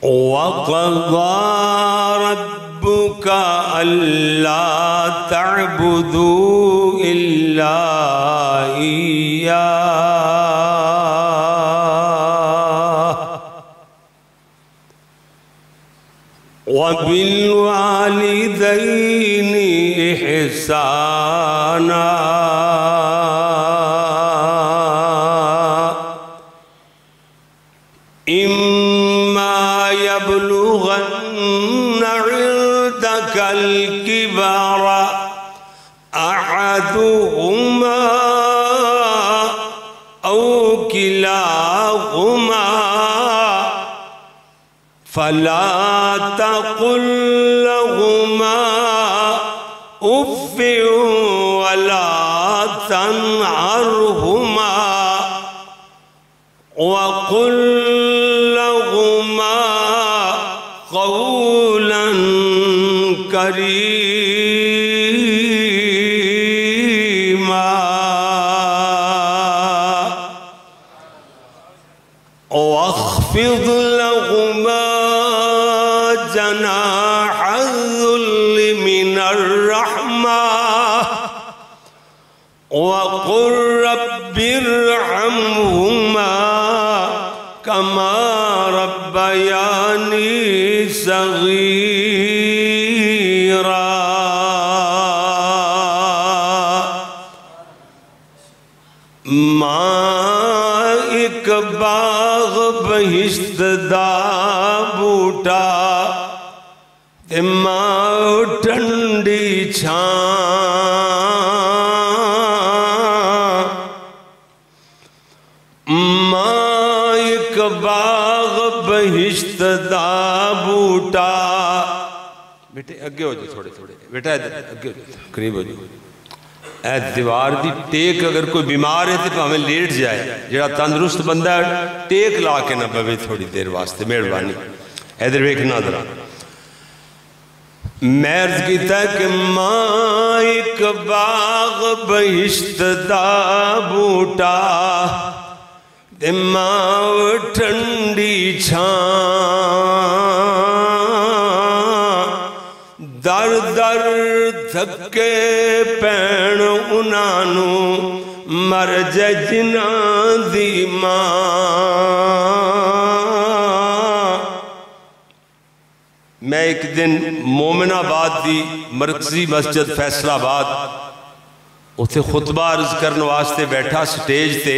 وَقَضَى رَبُّكَ أَلَّا تَعْبُدُوا إِلَّا إِيَّاهُ وَبِالْوَالِدَيْنِ إِحْسَانًا إِمَّا يَبْلُغَنَّ عِندَكَ الْكِبَرَ أَحَدُهُمَا أَوْ كِلَاهُمَا فَلَا تَقُل لَّهُمَا أُفٍّ وَلَا تَنْهَرْهُمَا وَقُل لَّهُمَا قَوْلًا كَرِيمًا وَاخْفِضْ لَهُمَا جناح الذل من الرحمة وقل رب ارحمهما كما ربياني صغيرا ماں ایک باغ بہشت دا بوٹا تے ماں ٹھنڈی چھان ماں ایک باغ بہشت دا بوٹا بیٹے اگے ہو جو تھوڑے تھوڑے بیٹا اگے ہو جو قریب ہو جو اے دیوار دی ٹیک اگر کوئی بیمار ہے تو ہمیں لیٹ جائے جڑا تندرست بندہ ہے ٹیک لا کے نہ پوے تھوڑی دیر واسطے مہربانی ادھر ویکھنا ذرا میں عرض کیتا ہے کہ ماں ایک باغ بہشت دا بوٹا تے ماں ٹھنڈی چھان در در دھکے پین انہانو مر جناں دی ماں میں ایک دن مومن آباد دی مرکزی مسجد فیصل آباد اتھے خطبہ عرض کرنے واسطے بیٹھا سٹیج تے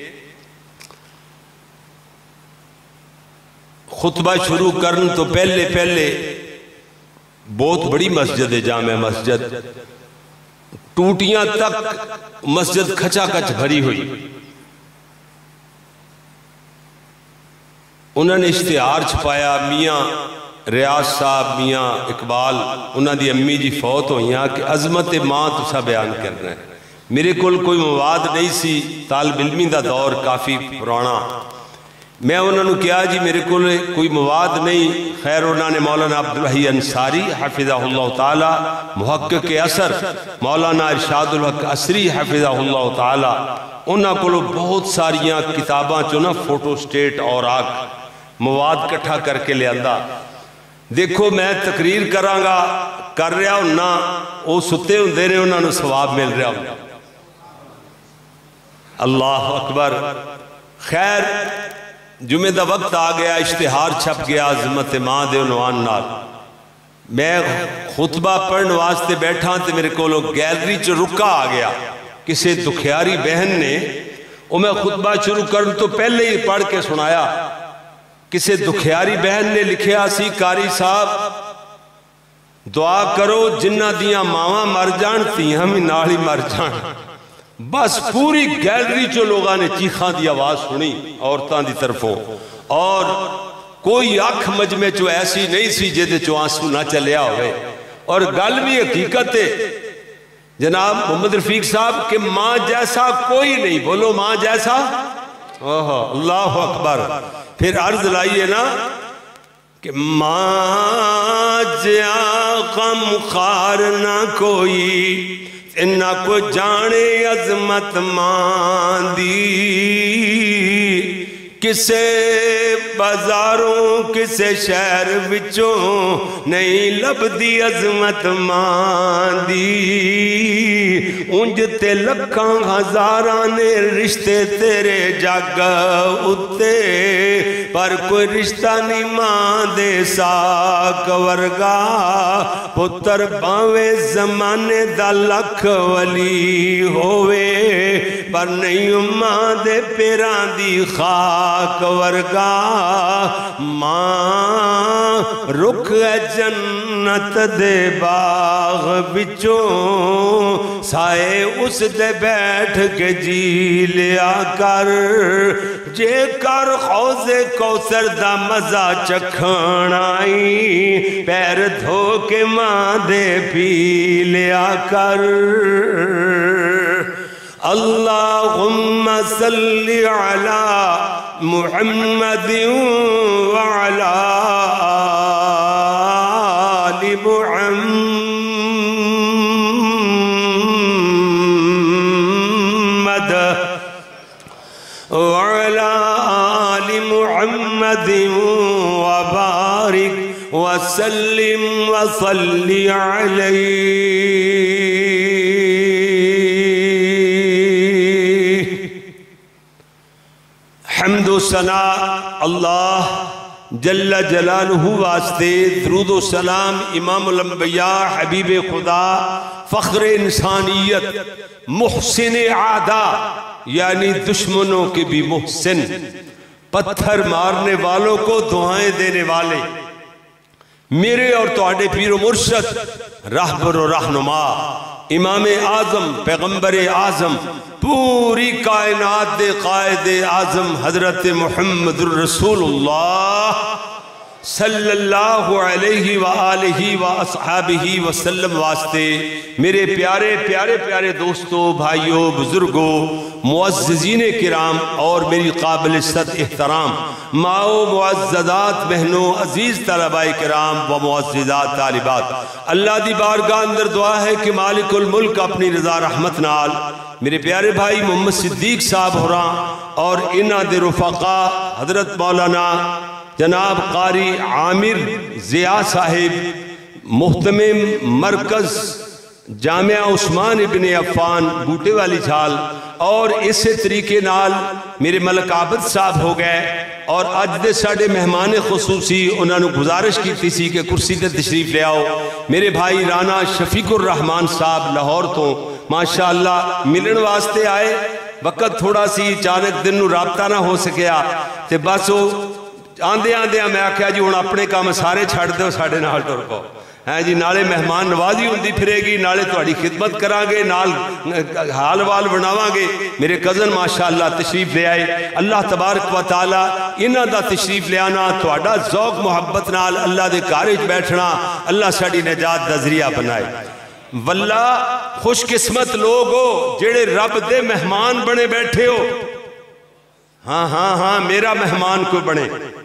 خطبہ شروع کرن تو پہلے بہت بڑی مسجد ہے جامع مسجد ٹوٹیاں تک مسجد کھچا کچ بھری ہوئی انہوں نے اشتہار چھپایا میاں ریاض صاحب میاں اقبال انہوں دی امی جی فوت ہوئیاں کہ عظمت ماں تو سا بیان کرنا ہے میرے کول کوئی مواد نہیں سی طالب علمی دا دور کافی پرانا میں انہوں نے کہا جی میرے کو کوئی مواد نہیں خیر انہوں نے مولانا عبدالحی انصاری حفظہ اللہ تعالی محقق اثر مولانا ارشاد الحق عصری حفظہ اللہ تعالی انہوں کو بہت ساریاں کتاباں چونا فوٹو سٹیٹ اور آگ مواد کٹھا کر کے لے اندہ دیکھو میں تقریر کرانگا کر رہا ہوں نا وہ ستے ہوں دے رہے انہوں نے ثواب مل رہا ہوں اللہ اکبر خیر جمعہ دا وقت آ گیا اشتہار چھپ گیا عظمت ماں دے عنوان نال میں خطبہ پڑھنے واسطے بیٹھا تے میرے کو لوگ گیلری چو رکا آ گیا کسی دکھیاری بہن نے وہ میں خطبہ شروع کرنے تو پہلے ہی پڑھ کے سنایا کسی دکھیاری بہن نے لکھیا سی کاری صاحب دعا کرو جنہ دیاں ماواں مر جان تیہاں میں نالی مر جان بس پوری گیلری چو لوگاں نے چیخاں دی آواز سنی عورتاں دی طرفوں اور کوئی آنکھ مجمع چو ایسی نہیں سی جیدے چو آنسو نہ چلیا ہوئے اور گل بھی حقیقت ہے جناب محمد رفیق صاحب کہ ماں جیسا کوئی نہیں بولو ماں جیسا اللہ اکبر پھر عرض لائیے نا کہ ماں جیا غم خار نہ کوئی انہ کو جانے عظمت ماں دی کسے بازاروں کسے شہر وچوں نہیں لبدی عظمت ماں دی انج تے لکھاں ہزاراں نے رشتے تیرے جگ اتے پر کوئی رشتہ نہیں ماں دے ساک ورگا پتر باویں زمانے دا لکھ ولی ہوئے پر نہیں ماں دے پیران دی خاک ورگا ماں رخ جنت دے باغ بچوں سائے اس دے بیٹھ کے جی لیا کر جے کر حوض کوثر دا مزہ چکھن آئی پیر دھو کے ماں دے پی لیا کر اللہم صلی علی محمد وعلی آل محمد وعلی آل محمد وبارک وسلم وصلی علیہ حمد و ثنا اللہ جل جلالہ واسطے درود و سلام امام الانبیاء حبیب خدا فخر انسانیت محسن عادا یعنی دشمنوں کے بھی محسن پتھر مارنے والوں کو دعائیں دینے والے میرے اور تواڈے پیر و مرشد رہبر و رہنما امام اعظم پیغمبر اعظم پوری کائنات دے قائد اعظم حضرت محمد الرسول اللہ صلی اللہ علیہ وآلہ وآصحابہ وسلم واسطے میرے پیارے پیارے پیارے دوستوں بھائیوں بزرگوں معززین کرام اور میری قابل صد احترام ماؤں معززات بہنوں عزیز طلباء کرام و معززات طالبات اللہ دی بارگاہ اندر دعا ہے کہ مالک الملک اپنی رضا رحمت نال میرے پیارے بھائی محمد صدیق صاحب ہوراں اور انہاں دے رفقا حضرت مولانا جناب قاری عامر ضیاء صاحب محتمم مرکز جامعہ عثمان ابن عفان بوٹے والی چھال اور اسی طریقے نال میرے ملک عابد صاحب ہو گئے اور اج دے ساڑے مہمان خصوصی انہوں نے گزارش کی تھی کہ کرسی تے تشریف لے آؤ میرے بھائی رانا شفیق الرحمان صاحب لاہور تو ماشاءاللہ ملن واسطے آئے وقت تھوڑا سی اچانک دن نو رابطہ نہ ہو سکیا تے بس وہ آندے میں آکھیا جی ہن اپنے کام سارے چھڑ دو ساڑے نال ٹر پاؤ ہیں جی نالے مہمان نوازی ہوندی پھرے گی نالے تہاڈی خدمت کران گے نال حال وال بناواں گے میرے کزن ماشاءاللہ تشریف لے آئے اللہ تبارک و تعالی انہاں دا تشریف لے آنا تہاڈا ذوق محبت نال اللہ دے گھر وچ بیٹھنا اللہ ساڈی نجات دا ذریعہ بنائے واللہ خوش قسمت لوگ ہو جڑے رب دے مہمان بنے بیٹھے ہو ہاں میرا مہمان کوئی بنے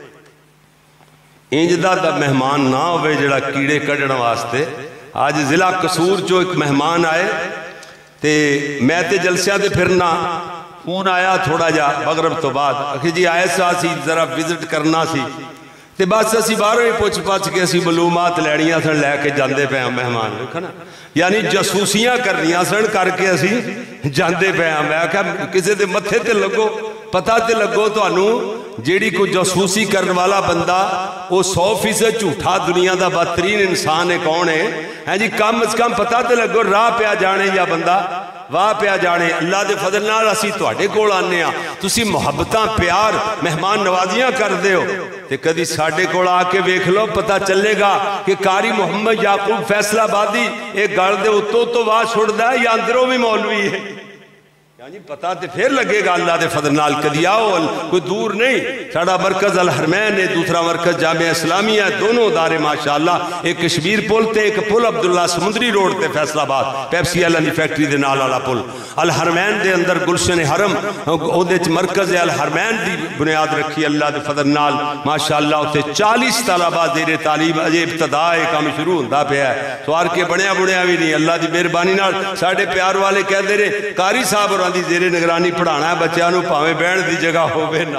انجدہ دا مہمان نہ ہوئے جڑا کیڑے کڑن واسطے آج ضلع قصور جو ایک مہمان آئے تے میں تے جلسیاں تے پھرنا فون آیا تھوڑا جا مغرب تو بعد اکھی جی آئے سا سی ذرا وزٹ کرنا سی تے بس اسی باروں ہی پوچھ پاچھ کے اسی معلومات لینیاں سن لے کے جاندے پہ ہم مہمان دیکھا نا یعنی جاسوسیاں کرنیاں سن کر کے اسی جاندے پہ ہم میں کہا کسی دے متھے تے لگو پتہ تے لگو تو انو جیڑی کو جاسوسی کرنے والا بندہ وہ 100% جھوٹا دنیا دا بدترین انسان ہے کون ہے جی کم از کم پتہ تے لگو راہ پیا جانے یا بندہ واہ پیا جانے اللہ دے فضل نال اسی تواڈے کول آنے ہاں تسی محبتاں پیار مہمان نوازیاں کر دے ہو تے کدی ساڈے کول آ کے ویکھ لو پتہ چلے گا کہ قاری محمد یعقوب فیصلہ آبادی ایک گل دے اتوں تو واہ چھڑدا ہے یا اندروں بھی مولوی ہے یعنی پتہ تے پھر لگے گا اللہ دے فضل نال کدی آؤ کوئی دور نہیں ساڑا مرکز الحرمین ہے دوسرا مرکز جامعہ اسلامیہ ہے دونوں ادارے ماشاءاللہ ایک کشمیر پل تے ایک پل عبداللہ سمندری روڈ تے فیصل آباد پیپسی علی فیکٹری دے نال والا پل الحرمین دے اندر گلشن حرم اودے چ مرکز الحرمین دی بنیاد رکھی اللہ دے فضل نال ماشاءاللہ تے 40 طلبہ زیر تعلیم اجے ابتدا کام شروع ہوندا پیا ہے سوار کے بنیا بھی نہیں اللہ دی مہربانی نال ساڈے پیار والے کہندے نے قاری صاحب دی زیر نگرانی پڑھانا ہے بچیاں نو پاویں بہن دی جگہ ہووے نہ ہووے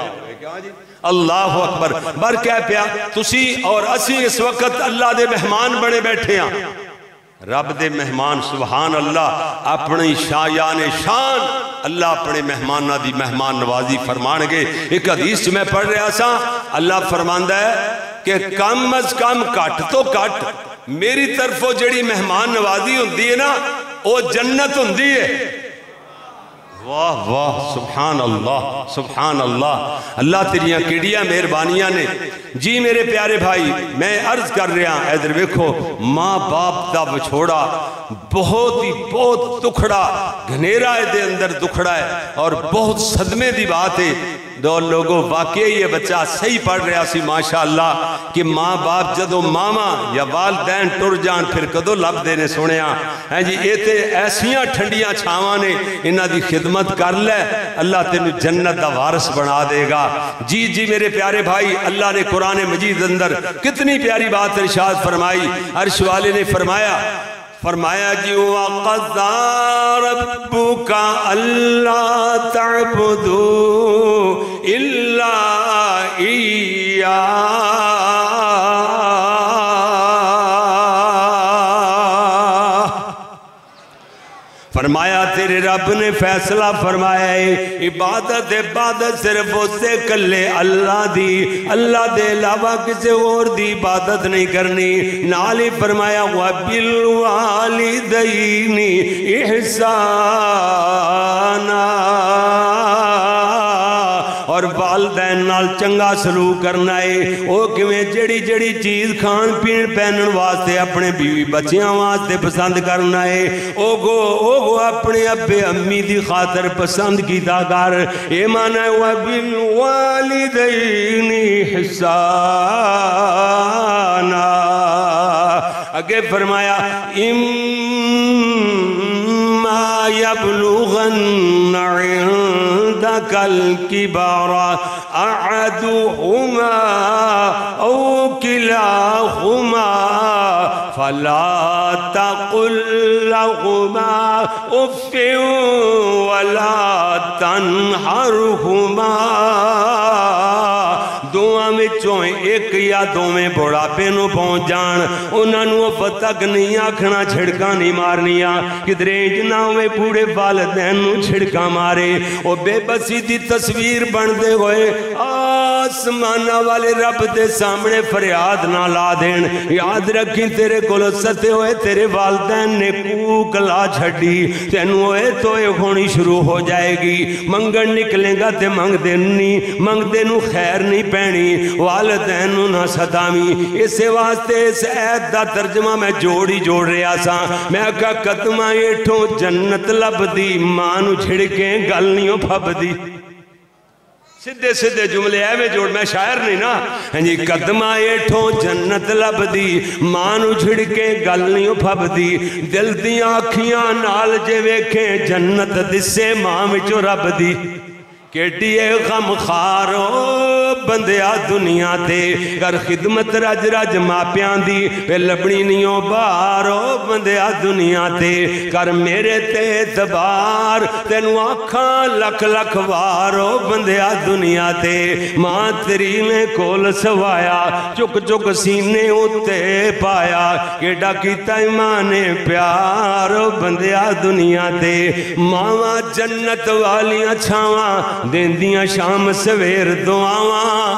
اللہ اکبر بر کہہ پیا تسی اور اسی اس وقت اللہ دے مہمان بنے بیٹھے ہیں رب دے مہمان سبحان اللہ اپنی شایان شان اللہ اپنے مہمانہ دی مہمان نوازی فرمان گے ایک حدیث میں پڑھ رہا سا اللہ فرماندہ ہے کہ کم از کم کٹ تو کٹ میری طرفوں جڑی مہمان نوازی ہوندی ہے نا وہ جنت ہوندی ہے واہ واہ سبحان اللہ اللہ تیریاں کیڑیاں مہربانیاں نے جی میرے پیارے بھائی میں عرض کر رہا ادھر ویکھو ماں باپ دا بچھوڑا بہت ہی بہت دکھڑا گھنیرا دے اندر دکھڑا ہے اور بہت صدمے دی بات ہے دو لوگوں واقعی یہ بچہ صحیح پڑھ رہا سی ماشاءاللہ کہ ماں باپ جدو ماما یا والدین ٹر جان پھر کدو لب دینے سنیا ہیں جی یہ تے ایسیاں ٹھنڈیاں چھاواں نے انہاں دی خدمت کر لے اللہ تینو جنت دا وارث بنا دے گا جی جی میرے پیارے بھائی اللہ نے قرآن مجید اندر کتنی پیاری بات ارشاد فرمائی عرش والے نے فرمایا جی وَقَضَى رَبُّكَ أَلَّا تَعْبُدُوا إِلَّا إِيَّاهُ فرمایا تیرے رب نے فیصلہ فرمایا ہے عبادت صرف اس سے کلے اللہ دی اللہ دے علاوہ کسی اور دی عبادت نہیں کرنی نالی فرمایا وَبِالْوَالِدَيْنِ احسانا اور والدین نال چنگا سلوک کرنا ہے او کیویں جڑی جڑی چیز کھان پین پہنن واسطے اپنے بیوی بچیاں واسطے پسند کرنا ہے او گو اپنے ابے امی دی خاطر پسند کیتا کر اے معنی ہے وَبِالْوَالِدَيْنِ احسانا اگے فرمایا اِمَّا يَبْلُغَنَّ عِنْدَكَ الْكِبَرَ أَحَدُهُمَا أَوْ كِلَاهُمَا فَلَا تَقُلْ لَهُمَا أُفٍّ وَلَا تَنْهَرْهُمَا دوہاں میں چوئیں ایک یا دو میں بڑھاپے نو پہنچ جان انہاں نو فتک نہیں آکھنا چھڑکا نہیں مارنیا کدرے جنا ہوئے پوڑے والدین نو چھڑکا مارے او بے بسی دی تصویر بن دے ہوئے آسمانہ والے رب دے سامنے فریاد نہ لا دین یاد رکھیں تیرے کولو ستے ہوئے تیرے والدین نے کوک لا چھڑی تینو ہوئے تو یہ ہونی شروع ہو جائے گی منگن نکلیں گا تے منگ دے نو خیر نہیں پینی والدین نو نہ ستامی اسے واسطے اس عید دا ترجمہ میں جوڑ رہا سا میں کہا قدمہ ایٹھوں جنت لب دی ماں نو چھڑکیں گل نہیں پھب دی سدھے جملے ہے میں جوڑ میں شاعر نہیں نا جی قدمہ ایٹھوں جنت لب دی ماں نو چھڑکیں گل نہیں پھب دی دل دی آنکھیاں نال جے ویکھیں جنت دسے ماں وچوں رب دی کیٹیے غم خارو بندیا دنیا تے کر خدمت رج ماپیاں دی پہ لبنی نیوں بارو بندیا دنیا تے کر میرے تے اعتبار تینو آنکھاں لکھ لکھ وارو بندیا دنیا تے ماں تیری میں کول سوایا چک چک سینے ہوتے پایا کیڑا کیتا ایمان پیارو بندیا دنیا تے ماں جنت والیاں چھاواں دین دیاں شام سویر دعاواں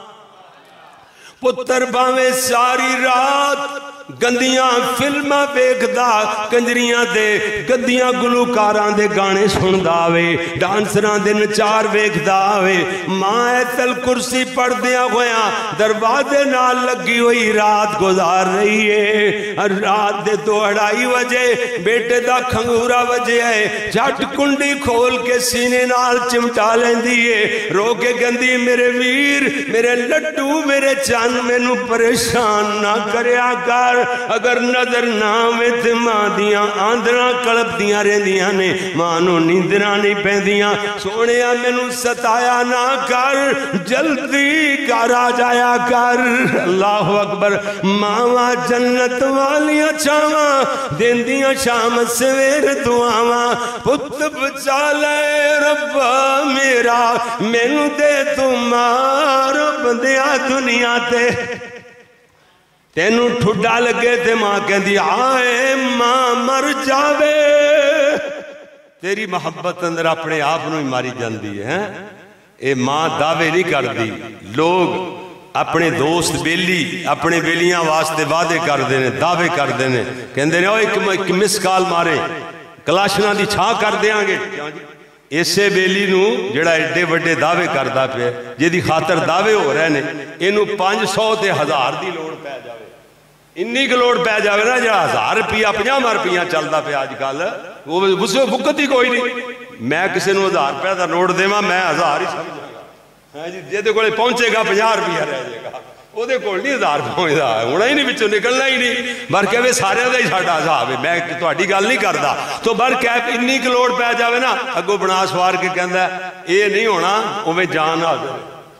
پتر باویں ساری رات گندیاں فلمہ بیکھدا کنجریاں دے گدیاں گلوکاراں دے گانے سندا وے ڈانسراں دے نچار بیکھدا وے ماں ایتل کرسی پڑھ دیا ہویاں دروازے نال لگی ہوئی رات گزار رہی ہے رات دے 2:30 بجے بیٹے دا کھنگورا بجے ہے جھٹ کنڈی کھول کے سینے نال چمٹا لیندی ہے رو کے گندی میرے ویر میرے لڈو میرے چان میں نو پریشان نہ کریا کر اگر نظر نہ وچ ماں دیاں آندراں کلپدیاں رہندیاں نے، ماں نو نیندراں نہیں پیندیاں، سونیا مینوں ستایا نہ کر، جلدی گھر آ جایا کر۔ اللہ اکبر۔ ماواں جنت والیاں چھاواں دیندیاں شام سویر دعاواں، پت بچا لے ربا میرا مینوں دے تو ماں رب دیا دنیا تے۔ تینوں ٹھڈا لگے تے ماں کہندی آئے ماں مر جاوے، تیری محبت اندر اپنے آپ نو ہی ماری جاندی ہے۔ اے ماں دعوے نہیں کر دی، لوگ اپنے دوست بیلی اپنے بیلیاں واسطے وعدے کر دینے، دعوے کر دینے، کہندے نے ایک مس کال مارے کلاشنا دی چھاں کر دیاں گے۔ اسے بیلی نو جڑا ایڈے وڈے دعوے کردا پیا، جدی خاطر دعوے ہو رہے نے، اینو 500 تے 1000 دی لوڑ پہ جاوے، انی کی لوڑ پہ جاوے نا جڑا 1000 روپیہ 50 روپیہ چلدا پیا آج کل، وہ بکت ہی کوئی نہیں۔ میں کسی نو 1000 روپیہ دا نوٹ دیواں میں 1000 ہی سمجھاں گا، جے کولے پہنچے گا 50 روپیہ رہ جائے گا، وہ دے کول نہیں 1000 پہنچدا، ہونا ہی نہیں وچوں نکلنا ہی نہیں۔ برکہ سارے دا ہی ساڈا حساب ہے، میں تہاڈی گل نہیں کردا۔ تو برکہ انی کی لوڑ پہ جاوے نا، اگوں بنا سوار کے کہندا ہے اے نہیں ہونا، اوویں جان حاضر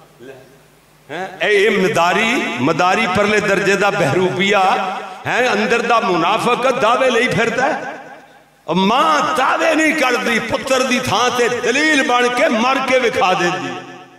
اے مداری پرلے درجے دا بہروپیہ ہے، اندر دا منافق دعوے لئی پھرتا ہے۔ ماں دعوے نہیں کر دی، پتر دی تھاں تے دلیل بن کے مر کے وکھا دے دی۔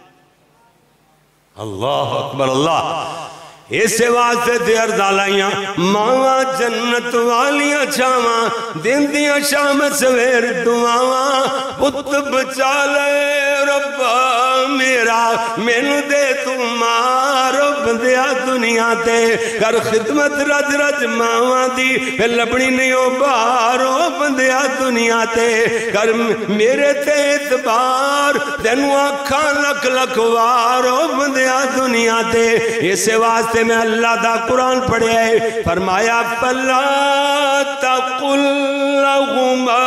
اللہ اکبر اللہ۔ اسے واسطے تے عرضاں لائیاں ماواں جنت والیاں چھاواں دیندیاں شام سویر دعاواں، پت بچا لے ربا میرا مینوں دے تو ماں رب دیا دنیا تے، کر خدمت رج رج ماواں دی، پھر لبنی نہیں ہو بارو بندیا دنیا تے، کر میرے تے اعتبار تینوں آکھاں لکھ لکھ وارو بندیا دنیا تے۔ اسے واسطے میں اللہ دا قرآن پڑھے ہے، فرمایا فَلَا تَقُلْ لَهُمَا،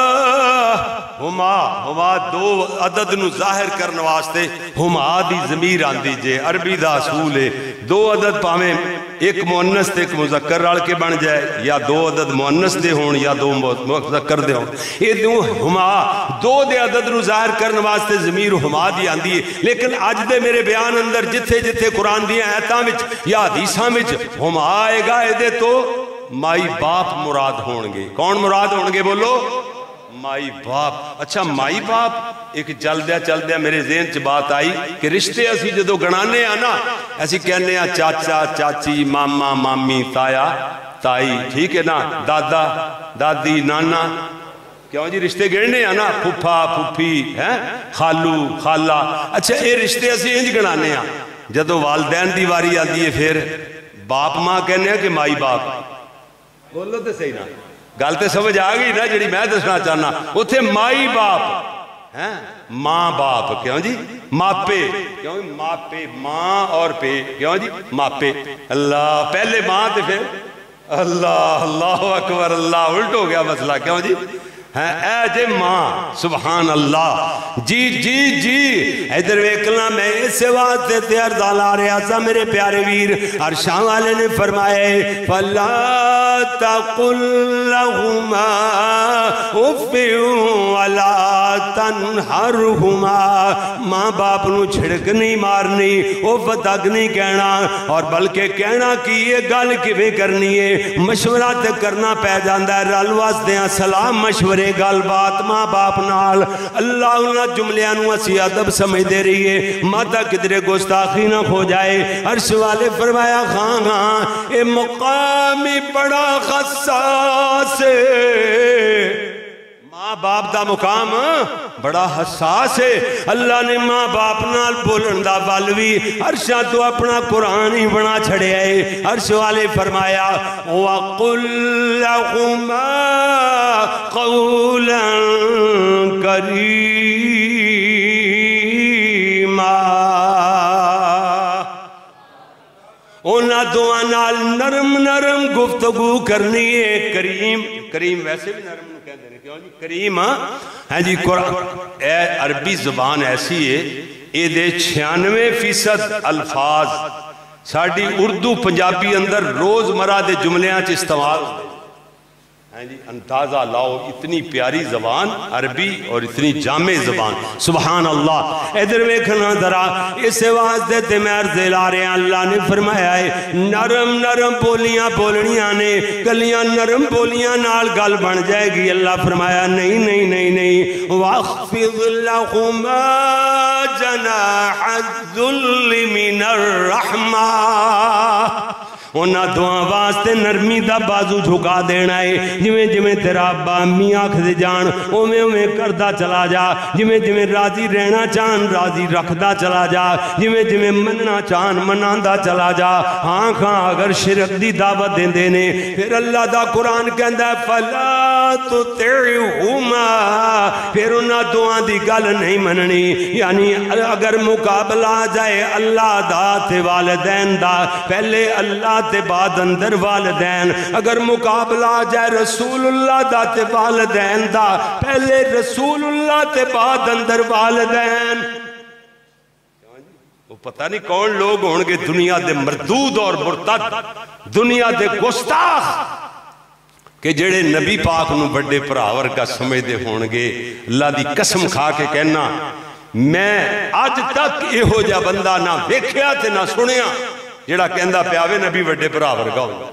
ہما دو عدد نو ظاہر کرنے واسطے ہما دی ضمیر آن دیجئے، عربی دا اصول ہے، دو عدد پاویں ایک مؤنث تے ایک مذکر رل کے بن جائے، یا دو عدد مؤنث دے ہون یا دو مذکر دے ہون، یہ دو ہما دو دے عدد نو ظاہر کرنے واسطے ضمیر ہما دی آن دی ہے۔ لیکن آج دے میرے بیان اندر جتھے جتھے قرآن دی آیتاں وچ یا حدیثاں وچ ہما آئے گا، اے تو مائی باپ مراد ہون گے۔ کون مراد ہون گے بولو؟ مائی باپ۔ اچھا مائی باپ ایک چل دیا میرے ذہن چ بات آئی کہ رشتے اسی جدو گنانے ہیں نا، ایسی کہنے ہیں چاچا چاچی، ماما مامی، تایا تائی، ٹھیک ہے نا، دادا دادی، نانا، کیوں جی رشتے گڑنے ہیں نا، پھپھا پھپھی، خالو خالہ۔ اچھا اے رشتے اسی انج گنانے ہیں، جدو والدین دی واری آتی ہے پھر باپ ماں کہنے ہیں کہ مائی باپ۔ بولو تو صحیح نا، گل تے سمجھ آ گئی نا جڑی میں دسنا چاہنا، اتھے مائی باپ، ماں باپ، کیوں جی ماپے، کیوں ماپے، ماں اور پے، کیوں جی ماپے۔ اللہ پہلے ماں تے پھر اللہ، اللہ اکبر اللہ، الٹ ہو گیا مسئلہ، کیوں جی اے جے ماں، سبحان اللہ۔ جی جی جی ادھر ویکھنا، میں اسے واسطے تے عرض لا رہا تھا میرے پیارے ویر، عرشاں والے نے فرمائے فَلَا تَقُلْ لَهُمَا اُفٍّ وَلَا تَنْهَرْهُمَا، ماں باپ نو چھڑک نہیں مارنی، اف تک نہیں کہنا، اور بلکہ کہنا کہ یہ گل کیویں کرنی ہے، مشورہ تے کرنا پہ جاندا ہے، رل واسطے سلام مشورے گل بات ماں باپ نال۔ اللہ انہاں جملیاں نو اسی ادب سمجھ دے رہی ہے، ماتا کدرے گستاخی نہ ہو جائے۔ عرش والے فرمایا خان ہاں اے مقامی بڑا حساس ہے، ماں باپ دا مقام بڑا حساس ہے۔ اللہ نے ماں باپ نال بولن دا بالوی عرشاں تو اپنا قرآن ہی بنا چھڑے آئے۔ عرش والے فرمایا وَقُلْ لَهُمَا قَوْلًا كَرِيمًا، اونا دعا نال نرم نرم گفتگو کرنی ہے۔ کریم، کریم ویسے بھی نرم کہتے ہیں، کیوں جی کریم ہاں جی۔ اے عربی زبان ایسی ہے، اے دے 96% الفاظ ساڑی اردو پنجابی اندر روز مرہ دے جملیاں چ استعمال جی اندازہ لاؤ، اتنی پیاری زبان عربی اور اتنی جامع زبان، سبحان اللہ۔ ادھر ویکھنا ذرا، اس واسطے تے میں عرض لا رہے ہیں، اللہ نے فرمایا ہے نرم نرم بولیاں بولنیاں نے، گلیاں نرم بولیاں نال گل بن جائے گی۔ اللہ فرمایا نہیں نہیں نہیں نہیں، وَاخْفِضْ لَهُمَا جَنَاحَ الذُّلِّ مِنَ الرَّحْمَةِ، انہاں دعا واسطے نرمی دا بازو جھکا دینا ہے۔ جویں جویں تیرا ابا امی آکھ دے جان اویں اویں کردا چلا جا، جویں جویں راضی رہنا چاہن راضی رکھدا چلا جا، جویں جویں مننا چاہن مناندا چلا جا۔ ہاں کھاں اگر شرک دی دعوت دیندے نے، پھر اللہ دا قرآن کہندا ہے فَلَا تُطِعْهُمَا، پھر انہاں دعا دی گل نہیں مننی۔ یعنی اگر مقابلہ آ جائے اللہ دا تے والدین دا، پہلے اللہ تے بعد اندر والدین، اگر مقابلہ آ جائے رسول اللہ دا تے والدین دا، پہلے رسول اللہ تے بعد اندر والدین۔ وہ پتہ نہیں کون لوگ ہوں گے دنیا دے مردود اور مرتد، دنیا دے گستاخ، کہ جڑے نبی پاک نو بڑے پراور کا سمجھدے ہوں گے۔ اللہ دی قسم کھا کے کہنا میں آج تک یہ ہو جا بندہ نہ ویکھیا تے نہ سنیا جڑا کہندہ پیاوے نبی وڈے برابر کا ہوگا۔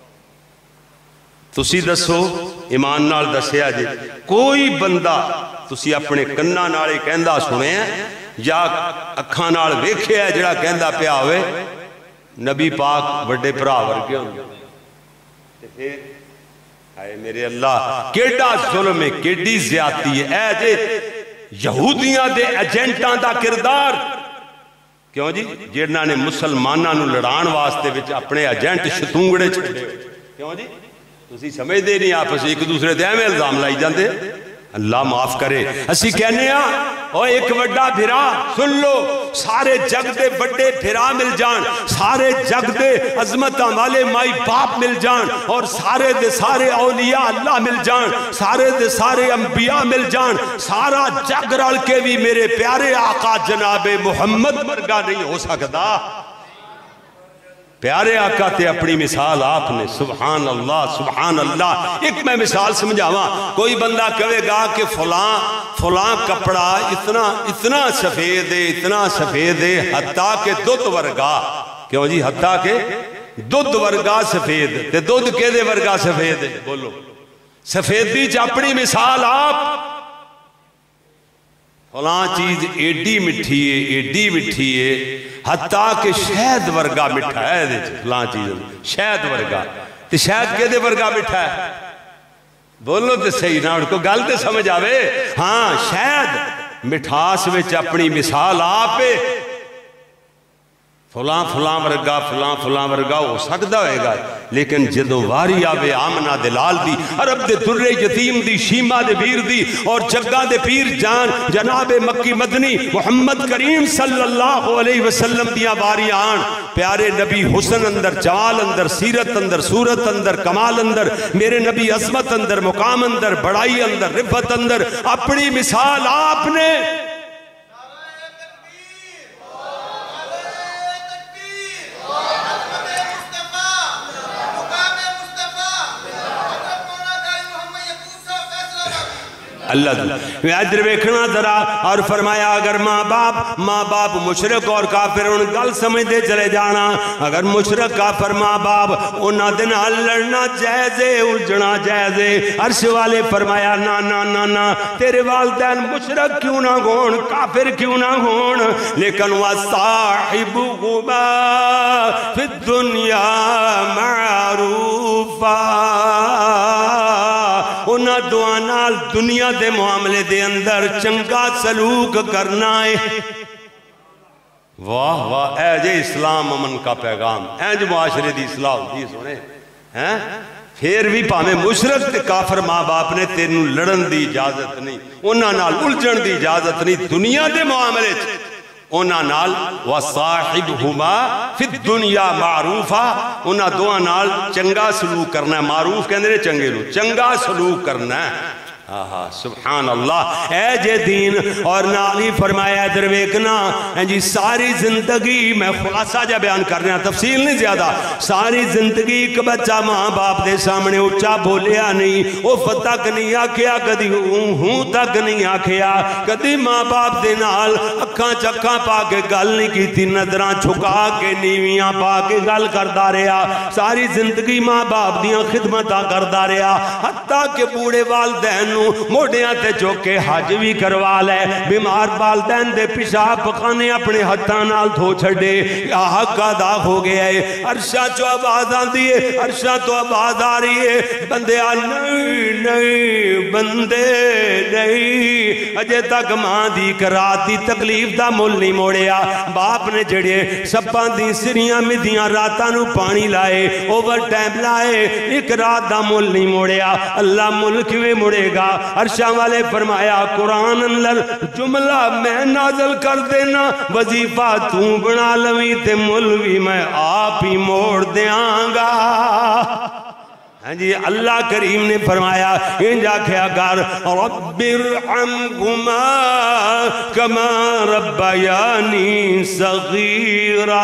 تسی دسو ایمان نال دسیا جی کوئی بندہ تسی اپنے کنہ نالے کہندہ سنے ہیں یا اکھاں نال ویکھے ہے جڑا کہندہ پیاوے نبی پاک وڈے برابر کے ہوگا؟ پھر اے میرے اللہ کیڑا ظلم ہے، کیڑی زیادتی ہے۔ اے جے یہودیاں دے ایجنٹاں دا کردار، کیوں جی جنہاں نے مسلماناں نو لڑان واسطے وچ اپنے ایجنٹ شتونگڑے چھڑے، کیوں جی تسی سمجھ دے نہیں آپس ایک دوسرے تے میں الزام لائی جاندے۔ اللہ معاف کرے، اسی کہنے ہاں اور ایک وڈا بھرا سن لو، سارے جگ دے بڑے بھرا مل جان، سارے جگ دے عظمتاں والے مائی باپ مل جان، اور سارے دے سارے اولیاء اللہ مل جان، سارے دے سارے انبیاء مل جان، سارا جگ رل کے بھی میرے پیارے آقا جناب محمد ورگا نہیں ہو سکتا۔ پیارے آقا تے اپنی مثال آپ نے، سبحان اللہ سبحان اللہ۔ ایک میں مثال سمجھاواں، کوئی بندہ کہے گا کہ فلاں کپڑا اتنا سفید ہے، اتنا سفید ہے حتیٰ کہ دودھ ورگا، کیوں جی حتیٰ کہ دودھ ورگا سفید، تے دودھ کے دے ورگا سفید ہے؟ بولو سفیدی چ اپنی مثال آپ، فلاں چیز ایڈی مٹھی ہے ایڈی مٹھی ہے حتیٰ کہ شہد ورگا مٹھا ہے، فلاں چیز شہد ورگا، تے شہد کے دے ورگا مٹھا ہے؟ بولو تے صحیح نہ ان کو گل تے سمجھ آوے۔ ہاں شہد مٹھاس وچ اپنی مثال آپ ہے، فلاں فلاں ورگا فلاں فلاں ورگا ہو سکتا ہوئے گا، لیکن جدو واری آوے آمنہ دلال دی، عرب دے در یتیم دی، شیمہ دے بیر دی، اور جگہ دے پیر جان جناب مکی مدنی محمد کریم صلی اللہ علیہ وسلم دیا واری آن، پیارے نبی حسن اندر، جمال اندر، سیرت اندر، صورت اندر، کمال اندر، میرے نبی عظمت اندر، مقام اندر، بڑائی اندر، رفت اندر، اپنی مثال آپ نے اللہ ادھر ویکھنا ذرا، اور فرمایا اگر ماں باپ مشرک اور کافر ان گل سمجھتے چلے جانا، اگر مشرک کافر ماں باپ انہاں دے نال لڑنا جائز ہے، الجھنا جائز ہے۔ عرش والے فرمایا نا نا نا نا، تیرے والدین مشرک کیوں نہ ہون، کافر کیوں نہ ہون، لیکن وَصَاحِبُهُمَا فِي الدُّنْيَا مَعْرُوفًا، انہاں دعا نال دنیا دے معاملے دے اندر چنگا سلوک کرنا ہے۔ واہ واہ، اے جے اسلام امن کا پیغام، اے جو معاشرے دی اصلاح ہوتی ہے سونے ہیں، پھر بھی پاہمیں مشرک تے کافر ماں باپ نے تینوں لڑن دی اجازت نہیں، انہاں نال الجھن دی اجازت نہیں دنیا دے معاملے چھے، انہاں نال وَصَاحِبْهُمَا فِي الدُّنْيَا مَعْرُوفًا، انہاں دعا نال چنگا سلوک کرنا ہے، معروف کہنے رہے چنگے لو، چنگا سلوک کرنا ہے۔ سبحان اللہ اے جے دین اور نالی فرمایا در ویکنا جی ساری زندگی میں خلاصہ جا بیان کر رہے ہیں تفصیل نہیں زیادہ ساری زندگی ایک بچہ ماں باپ دے سامنے اچھا بولیا نہیں او فتک نہیں آکھیا کدی ہوں تک نہیں آکھیا کدی ماں باپ دے نال اکھاں چکھاں پا کے گل نہیں کی تھی نظران چھکا کے نیویاں پا کے گل کردہ رہا ساری زندگی ماں باپ دیاں خدمتاں کردہ رہا حتیٰ کہ بوڑے والدین موڑیاں تے چوکے حج بھی کروا لے بیمار والدین دے پیشاب پخانے اپنے ہتھاں نال دھو چھڑے یا حق ادا ہو گیا ہے عرشہ چو آواز آن دیئے عرشہ تو آواز آ رہی ہے بندے نہیں بندے نہیں اجے تک ماں دی کرات دی تکلیف دا مل نہیں موڑیا باپ نے جڑے سپاں دی سریاں مدیاں راتاں نو پانی لائے اوور ٹائم لائے ایک رات دا مل نہیں موڑیا اللہ ملک میں مڑے گا عرشاں والے فرمایا قرآن اندر جملہ میں نازل کر دینا وظیفہ تو بنا لویں تے ملوی میں آپ ہی موڑ دیاں گا ہاں جی اللہ کریم نے فرمایا انجا کیا کر رب ارحمہما کما ربیانی صغیرا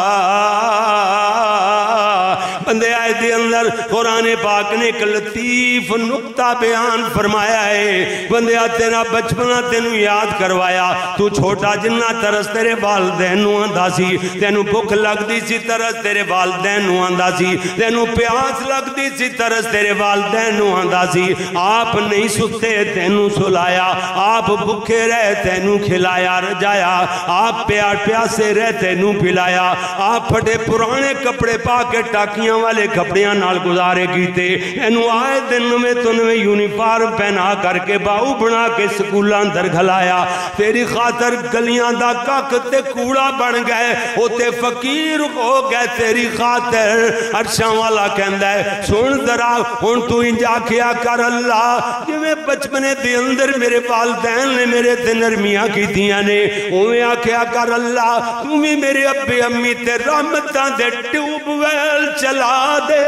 بندے آئے دے اندر قرآن پاک نے ایک لطیف نقطہ بیان فرمایا ہے بندے آئے تیرا بچپنا تینو یاد کروایا تو چھوٹا جنہ ترس تیرے والدین نو آندہ سی تینو بھوک لگ دی سی ترس تیرے والدین نو آندہ سی تینو پیاس لگ دی سی ترس تیرے والدین نو آندہ سی آپ نہیں ستے تینو سلایا آپ بھوکے رہے تینو کھلایا رجایا آپ پیاسے رہے تینو پلایا آپ پھٹے پرانے کپڑے پا کے ٹاکیاں والے کپڑیاں نال گزارے کیتے اینو آئے دن میں تنویں یونیفارم پہنا کر کے باؤ بنا کے سکولہ اندر گھلایا تیری خاطر گلیاں دا کاک تے کوڑا بن گئے ہوتے فقیر ہو گئے تیری خاطر عرشاں والا کہندہ ہے سن درا ہون تو انجا کیا کر اللہ جو میں بچپنے دے اندر میرے والدین نے میرے تے نرمیاں کی دیاں نے اویں آکھیا کر اللہ تمہیں میرے ابے امی تے رحمتاں دے ٹیوب ویل چلا دے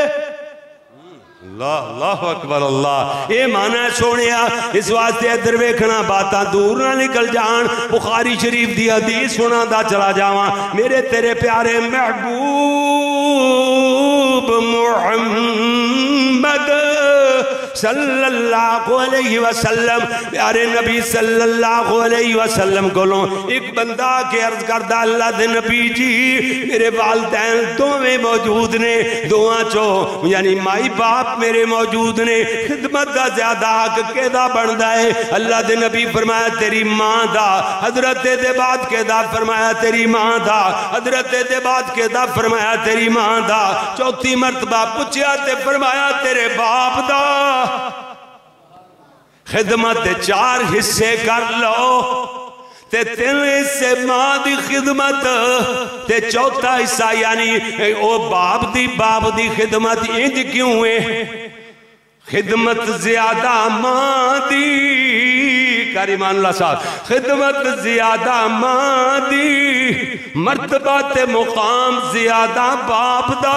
اللہ اکبر اللہ اے معنی ہے سونیا اس واسطے ادھر ویکھنا باتاں دور نہ نکل جان بخاری شریف دی حدیث سنا دا چلا جاواں میرے تیرے پیارے محبوب محمد صلی اللہ علیہ وسلم پیارے نبی صلی اللہ علیہ وسلم کولوں ایک بندہ کے عرض کردہ اللہ دے نبی جی میرے والدین دوویں موجود نے دوہاں چو یعنی مائی باپ میرے موجود نے خدمت دا زیادہ حق کیدا بندہ ہے اللہ دے نبی فرمایا تیری ماں دا حضرت دے بعد کیدا فرمایا تیری ماں دا حضرت دے بعد کیدا فرمایا تیری ماں دا چوتھی مرتبہ پوچھیا تے فرمایا تیرے باپ دا خدمت 4 حصے کر لو تے 3 حصے ماں دی خدمت تے چوتھا حصہ یعنی او باپ دی خدمت انج کیوں ہے خدمت زیادہ ماں دی کریمان اللہ صاحب خدمت زیادہ ماں دی مرتبہ تے مقام زیادہ باپ دا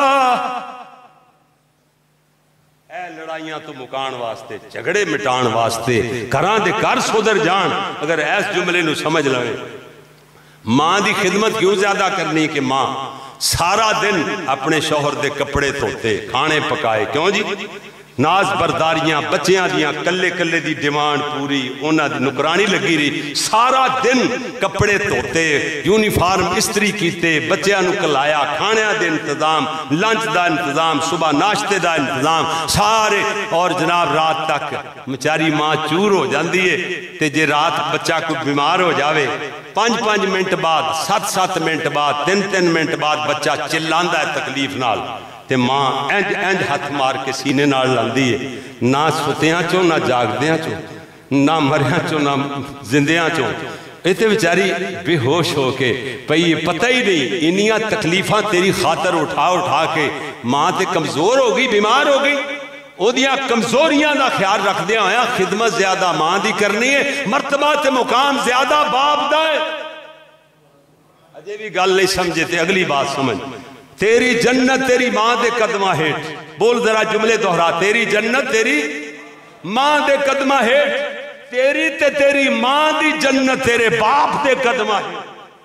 اے لڑائیاں تو مکان واسطے جھگڑے مٹان واسطے کران دے کر سودر جان اگر ایس جملے نو سمجھ لویں ماں دی خدمت کیوں زیادہ کرنی کہ ماں سارا دن اپنے شوہر دے کپڑے دھوتے کھانے پکائے کیوں جی ناز برداریاں بچیاں دیاں کلے کلے دی ڈیمانڈ پوری انہاں دی نکرانی لگی رہی سارا دن کپڑے دھوتے یونیفارم استری کیتے بچیاں نو کلایا کھانے دے انتظام لنچ دا انتظام صبح ناشتے دا انتظام سارے اور جناب رات تک مچاری ماں چور ہو جاندی ہے تے جے رات بچہ کو بیمار ہو جاوے 5 منٹ بعد 7 منٹ بعد 3 منٹ بعد بچہ چلاندہ ہے تکلیف نال تے ماں اینج ہاتھ مار کے سینے نال لاندی ہے نہ ستیاں چو نہ جاگدیاں چو نہ مریاں چو نہ زندیاں چو ایتے بیچاری بے ہوش ہو کے پئی پتہ ہی نہیں انیاں تکلیفاں تیری خاطر اٹھا کے ماں تے کمزور ہو گئی بیمار ہو گئی او دیاں کمزوریاں دا خیال رکھ دیا آیا خدمت زیادہ ماں دی کرنی ہے مرتبہ تے مقام زیادہ باپ دا ہے اجے بھی گل نہیں سمجھے تے اگلی بات سمجھ تیری جنت تیری ماں دے قدمہ ہیٹ بول ذرا جملے دہرا تیری جنت تیری ماں دے قدمہ ہیٹ تیری تے تیری ماں دی جنت تیرے باپ دے قدمہ ہیٹ.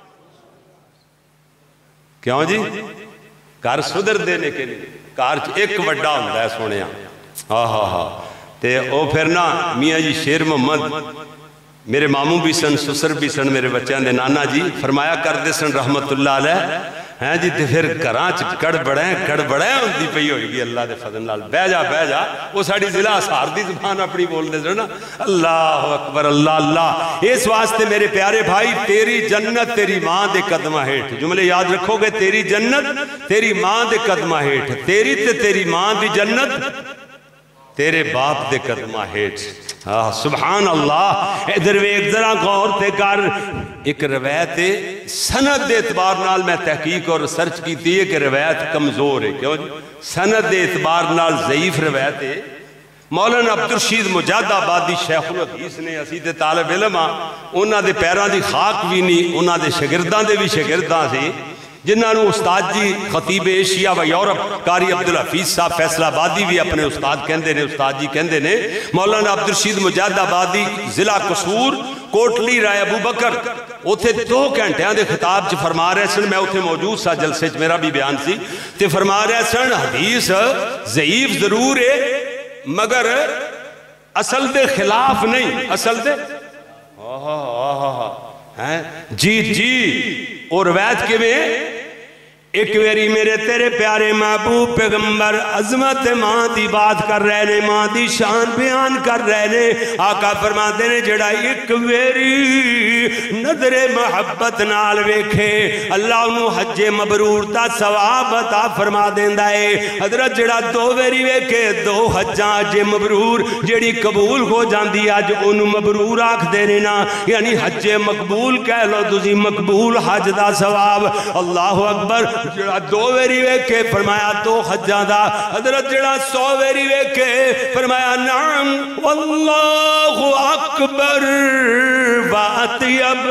کیوں جی؟ گھر صدر دینے کے لیے گھر ایک وڈا ہوندہ ہے سونے تے او پھر نا میاں جی شیر محمد میرے ماموں بھی سن سسر بھی سن میرے بچیاں دے نانا جی فرمایا کردے سن رحمت اللہ علیہ ہیں جی تے پھر گھراں چ کڑ بڑیں ہوندی پئی ہوئی گی اللہ دے فضل نال بہ جا وہ ساڑی ضلع اسار دی زبان اپنی بول دے سن اللہ اکبر اللہ اللہ. اس واسطے میرے پیارے بھائی تیری جنت تیری ماں دے قدمہ ہیٹ جملے یاد رکھو گے تیری جنت تیری ماں دے قدمہ ہیٹ تیری تے تیری ماں دی جنت تیرے باپ دے قدمہ ہیٹ. سبحان اللہ. ادھر وے ایک ذرا غور تے کر ایک روایت سند دے اعتبار نال میں تحقیق اور ریسرچ کی تھی کہ روایت کمزور ہے. کیوں سند دے اعتبار نال ضعیف روایت ہے. مولانا عبدالرشید مجاہد آبادی شیخ الحدیث نے اسی تے طالب علم انہاں دے پیراں دی خاک بھی نہیں انہاں دے شاگرداں دے بھی شاگرداں سی جنہاں نو استاد جی خطیب ایشیا و یورپ قاری عبدالحفیظ صاحب فیصلہ آبادی بھی اپنے استاد کہندے نے استاد جی کہندے نے. مولانا عبدالرشید مجاہد آبادی ضلع قصور کوٹلی رائے ابو بکر اوتھے 2 گھنٹیاں دے خطاب چ فرما رہے سن میں اوتھے موجود سا جلسے چ میرا بھی بیان سی تے فرما رہے سن حدیث ضعیف ضرور ہے مگر اصل دے خلاف نہیں اصل دے جی اور روایت کے میں ایک ویری میرے تیرے پیارے محبوب پیغمبر عظمت ماں دی بات کر رہے نے ماں دی شان بیان کر رہے نے. آقا فرماتے نے جڑا ایک ویری نظر محبت نال ویکھے اللہ انہوں حج مبرور تا ثواب عطا فرما دیندا ہے. حضرت جڑا 2 ویری ویکھے 2 حجاں حج مبرور جڑی قبول ہو جاندی اج انہوں مبرور آکھ دینے نا یعنی حج مقبول کہہ لو تسی مقبول حج دا ثواب. اللہ اکبر. جڑا 2 ویری ویکھے فرمایا 2 حجاں دا. حضرت جڑا 100 ویری ویکھے فرمایا نعم واللہ اکبر واطیب.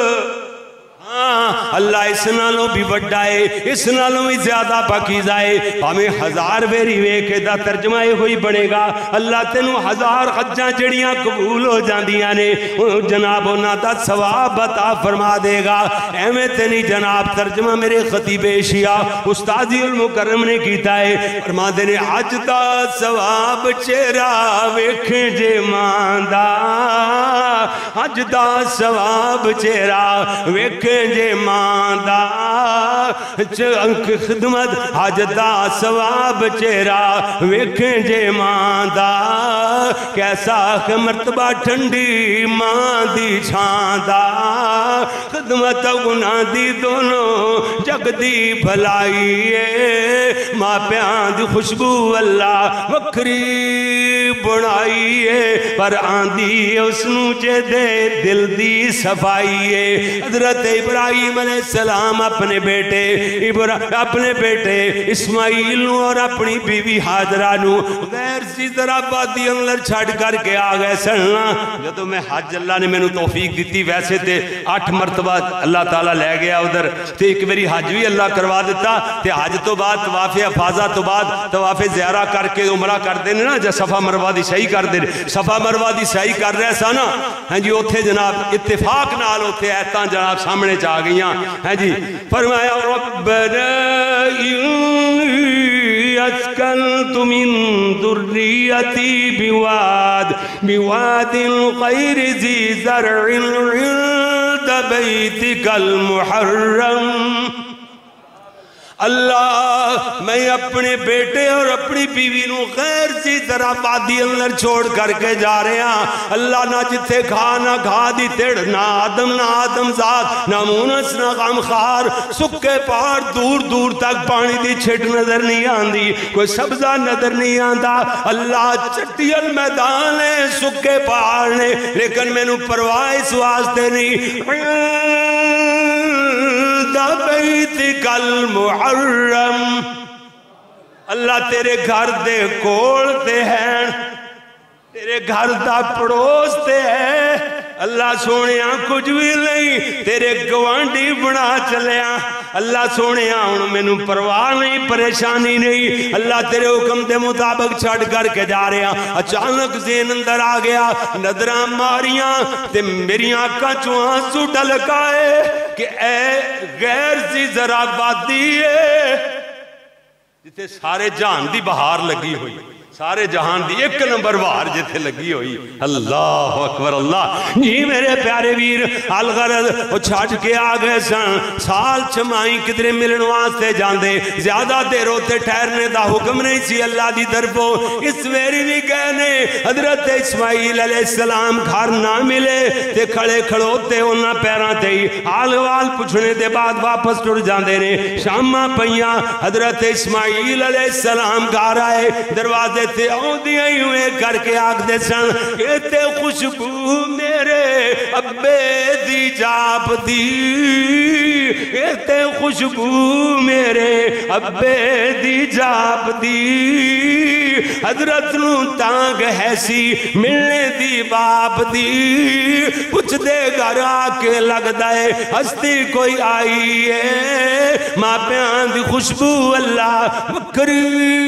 اللہ اس نالوں بھی بڑھا ہے اس نالوں بھی زیادہ پاکیزہ ہے. ہمیں 1000 ویری ویکھے دا ترجمہ ہوئی بنے گا اللہ تینوں 1000 حجاں جڑیاں قبول ہو جاندیاں نے جناب انہاں دا ثواب عطا فرما دے گا. ایویں تے نہیں جناب ترجمہ میرے خطیب ایشیا استاد المکرم نے کیتا ہے فرما دے نے حج دا ثواب چہرہ ویکھیں جے ماں دا حج دا ثواب چہرہ ویکھیں جے ماں دا خدمت حج دا ثواب چہرہ ویکھیں جے ماں دا کیسا مرتبہ ٹھنڈی ماں دی چھاں دا خدمت گناہ دی دونوں جگ دی بھلائی ہے ماں پیان دی خوشبو اللہ وکری بنائی ہے پر آندھی اس نو جے دے دل دی صفائی ہے. حضرت ابراہیم علیہ السلام اپنے بیٹے اسماعیل اور اپنی بیوی حاجرہ نو غیر سی طرح بادی اندر چھڑ کر کے آگئے سننا جدو میں حج اللہ نے میں نو توفیق دیتی ویسے تے 8 مرتبہ اللہ تعالیٰ لے گیا ادھر تے ایک میری حج بھی اللہ کروا دیتا تے حج تو بعد طواف افاظہ تو بعد طواف زیارہ کر کے عمرہ کر دینے نا جا صفا مروہ دی صحیح کر دینے صفا مروہ دی صحیح کر رہے سا نا ہاں جی اوتھے جناب اتفاق نال اوتھے ایتاں جناب سامنے چاہ گئیاں ہیں جی فرمایا ربنا انی اسکنت من ذریتی بواد غیر ذی زرع عند بیتک المحرم. اللہ میں اپنے بیٹے اور اپنی بیوی نو غیر سی طرح وادی اندر چھوڑ کر کے جا رہے ہیں. اللہ نہ جتھے کھا نہ کھا دی تیڑ نہ آدم ذات نہ مونس نہ غمخار سکے پہاڑ دور دور تک پانی دی چھٹ نظر نہیں آندی کوئی سبزہ نظر نہیں آندا. اللہ چٹیل میدان ہے سکے پہاڑ نے لیکن میں نو پرواہ اس واسطے نہیں بیتک المحرم. اللہ تیرے گھر دے کول تے ہیں تیرے گھر دا پڑوس تے ہے اللہ سونیاں کچھ بھی نہیں تیرے گوانڈی بنا چلیاں اللہ سونے ہوں مینوں پرواہ نہیں پریشانی نہیں اللہ تیرے حکم دے مطابق چھڑ کر کے جا رہے ہیں اچانک ذہن اندر آ گیا نظراں ماریاں تے میری آنکھاں چوں آنسو ڈلکائے کہ اے غیر سی ذرا بادی ہے جتے سارے جہان دی بہار لگی ہوئی سارے جہان دی ایک نمبر بہار جتے لگی ہوئی اللہ اکبر اللہ جی میرے پیارے ویر الغرض وہ چھٹ کے آگئے سن سال چھمائیں کدرے ملن واسطے جاندے زیادہ دیر ہوتے ٹھہرنے دا حکم نہیں سی اللہ دی طرفوں اس ویری بھی کہنے حضرت اسماعیل علیہ السلام گھر نہ ملے تے کھڑے کھڑوتے انہاں پیران تے ہی حال وال پوچھنے دے بعد واپس ٹر جاندے نے شامہ پہیاں حضرت اسماعیل علیہ السلام گھر آئے دروازے تے آؤندیاں ہی ہوئے کر کے آگ دے سن کہتے خوشبو میرے ابے دی جاب دی کہتے خوشبو میرے ابے دی جاب دی حضرت نو تانگ ہے سی ملنے دی باپ دی کچھ دے گھر آکے لگ دائے ہستی کوئی آئی ہے ماں پیان دی خوشبو اللہ مکری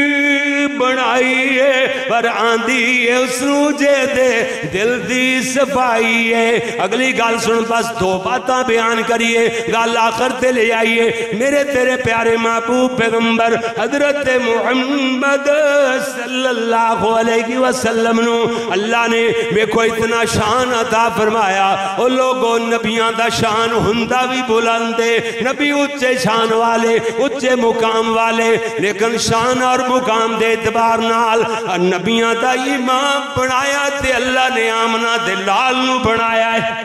بنائی ہے پر آندھی ہے اس روجے دے دل دی صفائی ہے اگلی گال سن بس دو باتاں بیان کریے گال آخر تے لے آئیے میرے تیرے پیارے محبوب پیغمبر حضرت محمد صلی اللہ علیہ وسلم نو اللہ نے میکو اتنا شان عطا فرمایا او لوگوں نبیاں دا شان ہندہ بھی بلندے نبی اچھے شان والے اچھے مقام والے لیکن شان اور مقام دے اعتبار نال نبیاں دا امام بنایا تے اللہ نے آمنہ دے لال نو بنایا ہے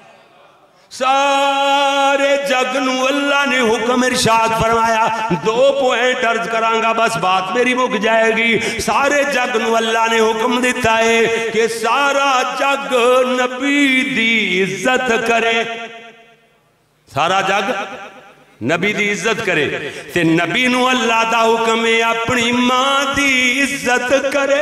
سارے جگ نو اللہ نے حکم ارشاد فرمایا دو پوائنٹ عرض کرانگا بس بات میری مک جائے گی سارے جگ نو اللہ نے حکم دیتا ہے کہ سارا جگ نبی دی عزت کرے سارا جگ نبی دی عزت کرے تے نبی نو اللہ دا حکم ہے اپنی ماں دی عزت کرے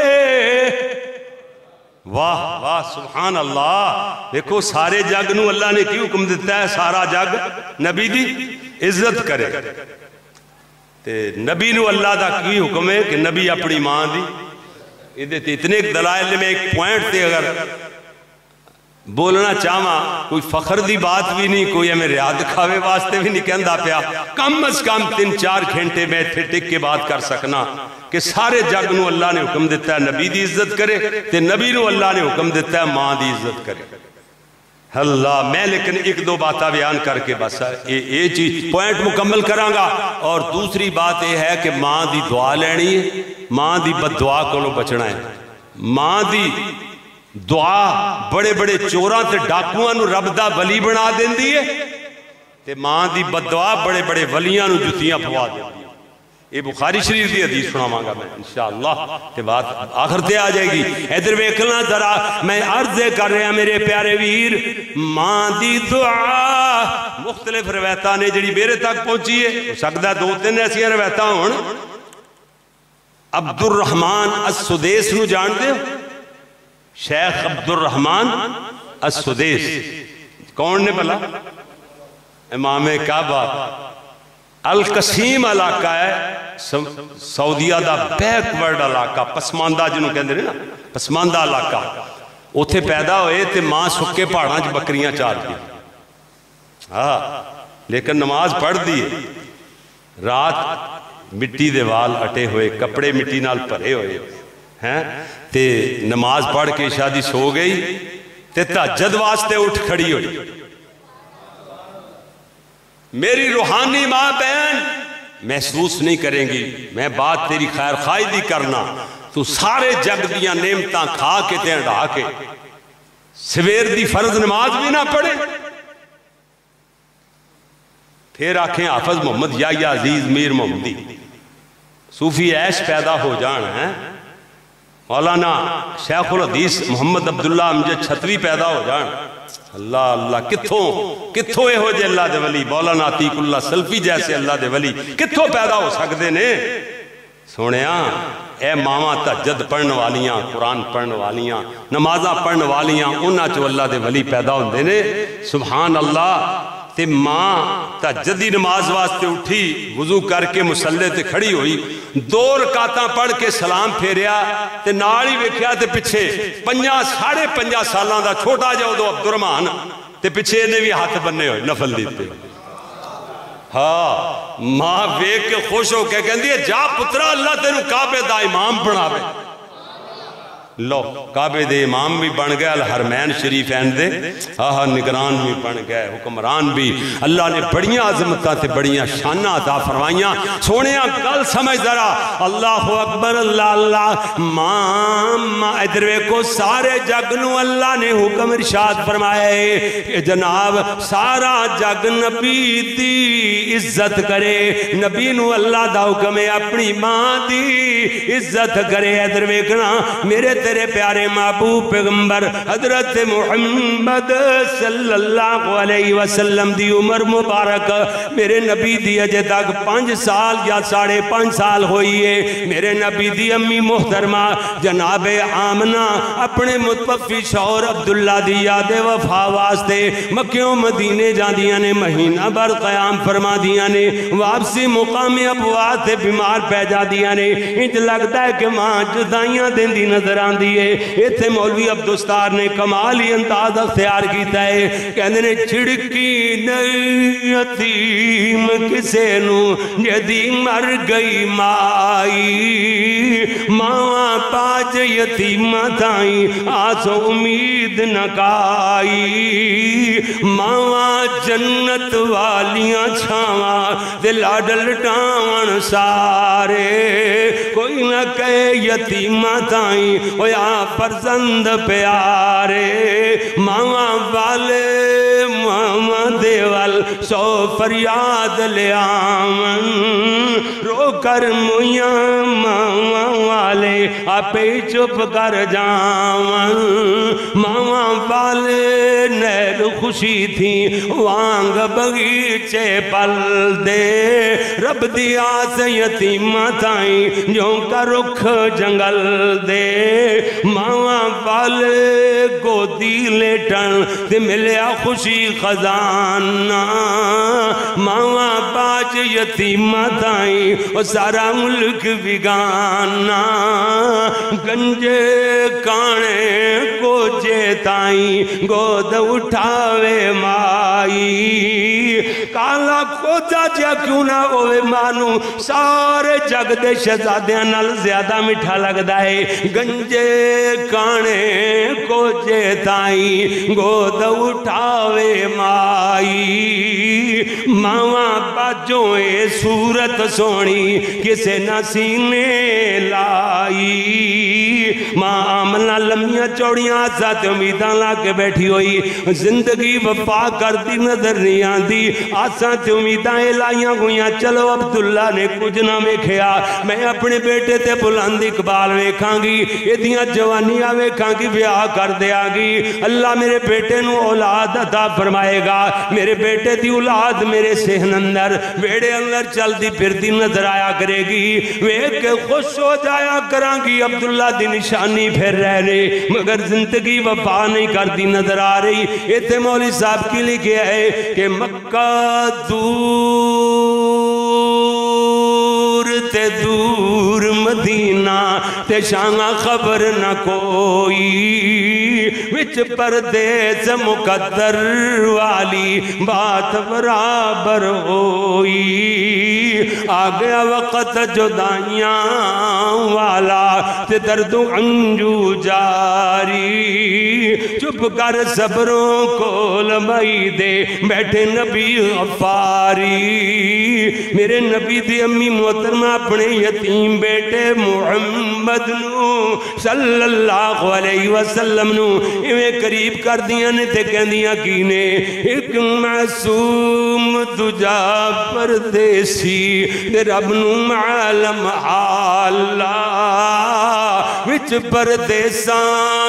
واہ واہ سبحان اللہ دیکھو سارے جگ نو اللہ نے کی حکم دیتا ہے سارا جگ نبی دی عزت کرے تے نبی نو اللہ دا کی حکم ہے کہ نبی اپنی ماں دی اتنے دلائل میں ایک پوائنٹ تے اگر بولنا چاہاں کوئی فخر دی بات بھی نہیں کوئی ہمیں ریاض کھاوے واسطے بھی نہیں کہندہ پیا کم از کم 3-4 گھنٹے میں تھے ٹک کے بات کر سکنا کہ سارے جگ نو اللہ نے حکم دیتا ہے نبی دی عزت کرے تے نبی نو اللہ نے حکم دیتا ہے ماں دی عزت کرے اللہ میں لیکن ایک دو باتیں بیان کر کے بس یہ چیز پوائنٹ مکمل کرانگا اور دوسری بات یہ ہے کہ ماں دی دعا لینی ہے ماں دی بد دعا کو بچنا ہے ماں دی دعا بڑے بڑے چوراں تے ڈاکواں نو رب دا ولی بنا دیندی ہے تے ماں دی بد دعا بڑے بڑے ولیاں نو جتیاں پوا دیندی ہے یہ بخاری شریف دی حدیث سنا مانگا میں انشاءاللہ تے بات آخر تے آ جائے گی ادھر ویکھنا ذرا میں عرض کر رہا میرے پیارے ویر ماں دی دعا مختلف روایتاں نے جڑی میرے تک پہنچی ہے ہو سکتا 2-3 ایسی روایتاں ہون عبد الرحمن السدیس نو جان دے شیخ عبد الرحمن السدیس کون نے بلا امام کعبہ القسیم علاقہ ہے سعودیہ دا بیک ورڈ علاقہ پسماندہ جنہوں کہندے نا پسماندہ علاقہ اتھے پیدا ہوئے تے ماں سکے پہاڑاں جو بکریاں چار دی ہاں لیکن نماز پڑھ دی رات مٹی دے وال اٹے ہوئے کپڑے مٹی نال پرے ہوئے ہیں تے نماز پڑھ کے شادی سو گئی تے تہجد واسطے اٹھ کھڑی ہوئی میری روحانی ماں بہن محسوس نہیں کریں گی میں بات تیری خیر خواہی دی کرنا تو سارے جگ دیاں نعمتاں کھا کے تے اڑا کے سویر دی فرض نماز بھی نہ پڑھے پھر آنکھیں حافظ محمد یا عزیز میر محمدی صوفی عیش پیدا ہو جان ہیں مولانا شیخ الحدیث محمد عبداللہ امجد چھتوی پیدا ہو جان اللہ اللہ کتھوں اے ہو جے اللہ دے ولی مولانا عتیق اللہ سلفی جیسے اللہ دے ولی کتھوں پیدا ہو سکتے نے سونیاں اے ماما تہجد پڑھن والیاں قرآن پڑھن والیاں نمازاں پڑھن والیاں انہاں چو اللہ دے ولی پیدا ہوندے نے سبحان اللہ تے ماں تہجدی نماز واسطے اٹھی وضو کر کے مصلے تے کھڑی ہوئی 2 رکعتاں پڑھ کے سلام پھیریا تے نال ہی ویکھیا تے پیچھے 5.5 سالاں دا چھوٹا جا ادو عبد الرحمان تے پیچھے نے بھی ہاتھ بننے ہوئے نفل دیتے ہاں ماں ویکھ کے خوش ہو کے کہندی ہے جا پترا اللہ تینوں کعبے دا امام بناوے لو کعبے دے امام بھی بن گئے الحرمین شریفین دے نگران بھی بن گئے حکمران بھی اللہ نے بڑیاں عظمتاں تے بڑیاں شانہ عطا فرمائیاں سونیاں کل سمجھ ذرا اللہ اکبر اللہ اللہ ماں ادھر کو سارے جگ نو اللہ نے حکم ارشاد فرمائے کہ جناب سارا جگ نبی دی عزت کرے نبی نو اللہ دا حکم ہے اپنی ماں دی عزت کرے ادھر ویکھنا میرے تیرے پیارے محبوب پیغمبر حضرت محمد صلی اللہ علیہ وسلم دی عمر مبارک میرے نبی دی اجے تک 5 سال یا 5.5 سال ہوئی ہے میرے نبی دی امی محترمہ جناب آمنہ اپنے متوفی شوہر عبداللہ دی یاد وفا واسطے مکیوں مدینے جاندیاں نے مہینہ بھر قیام فرما دیاں نے واپسی مقام ابوات بیمار پہ جا دیاں نے انج لگتا ہے کہ ماں جدائیاں دین دی نظر آن دیئے ایتھے مولوی عبدالستار نے کمالی انداز اختیار کیتا ہے کہنے نے چھڑکی نئی یتیم کسے نو جدی مر گئی مائی ماں پاج یتیم تائیں آسو امید نکائی ماں جنت والیاں چھاواں دلا ڈلٹاون سارے کوئی نہ کہے یتیم تائیں یا فرزند پیارے ماما والے ماما دیوال سو فریاد لے آمن رو کر مویاں ماما والے اپے چپ کر جامن ماما والے نیر خوشی تھی وانگ بغیچے پل دے رب دی آس یتیم تائیں جو کا رکھ جنگل دے ماما والے گودی لیٹن تے ملیا خوشی خزانہ ماما باج یتیم تائیں وہ سارا ملک بگانا گنجے کانے کو جیتائیں گود اٹھاوے مائی کالا کھوجا جا کیوں نہ ہوئے مانو سارے جگ دے شہزادیاں نال زیادہ مٹھا لگ دائے گنجے کانے کو جیتائیں گود اٹھاوے مائی ماما باجوں صورت سونی کسے نہ سینے لائی ماں آمنہ لمیاں چوڑیاں ساتھ امیداں لا کے بیٹھی ہوئی زندگی وفا کر دی نظر نہیں آن دی آسان تے امیداں لائیاں ہویاں چلو عبداللہ نے کچھ نہ ویکھیا میں اپنے بیٹے تے بلند اقبال ویکھاں گی ادھیاں جوانیاں ویکھاں گی بیاہ کر دیا گی اللہ میرے بیٹے نو اولاد عطا فرمائے گا میرے بیٹے دی اولاد میرے سہن اندر بیڑے اندر چل دی پھر دی نظر آیا کرے گی ویکھ کے خوش ہو جایا کران گی عبداللہ دی نشانی پھر رہنے مگر زندگی وفا نہیں کر دی نظر آ رہی ایتھے مولی صاحب کی لکھے ہے کہ مکہ تے دور مدینہ تے شانہ خبر نہ کوئی وچ پردیس مقدر والی بات برابر ہوئی آگیا وقت جدائیاں والا تے درد انجو جاری چپ کر صبروں کو لمائی دے بیٹھے نبی غفاری میرے نبی دی امی محترمہ اپنے یتیم بیٹے محمد نو صلی اللہ علیہ وسلم نو ایویں قریب کر دیاں نے تے کہندیاں کینے ایک معصوم دجا پردیسی تے رب نو معلم حالا وچ پردیساں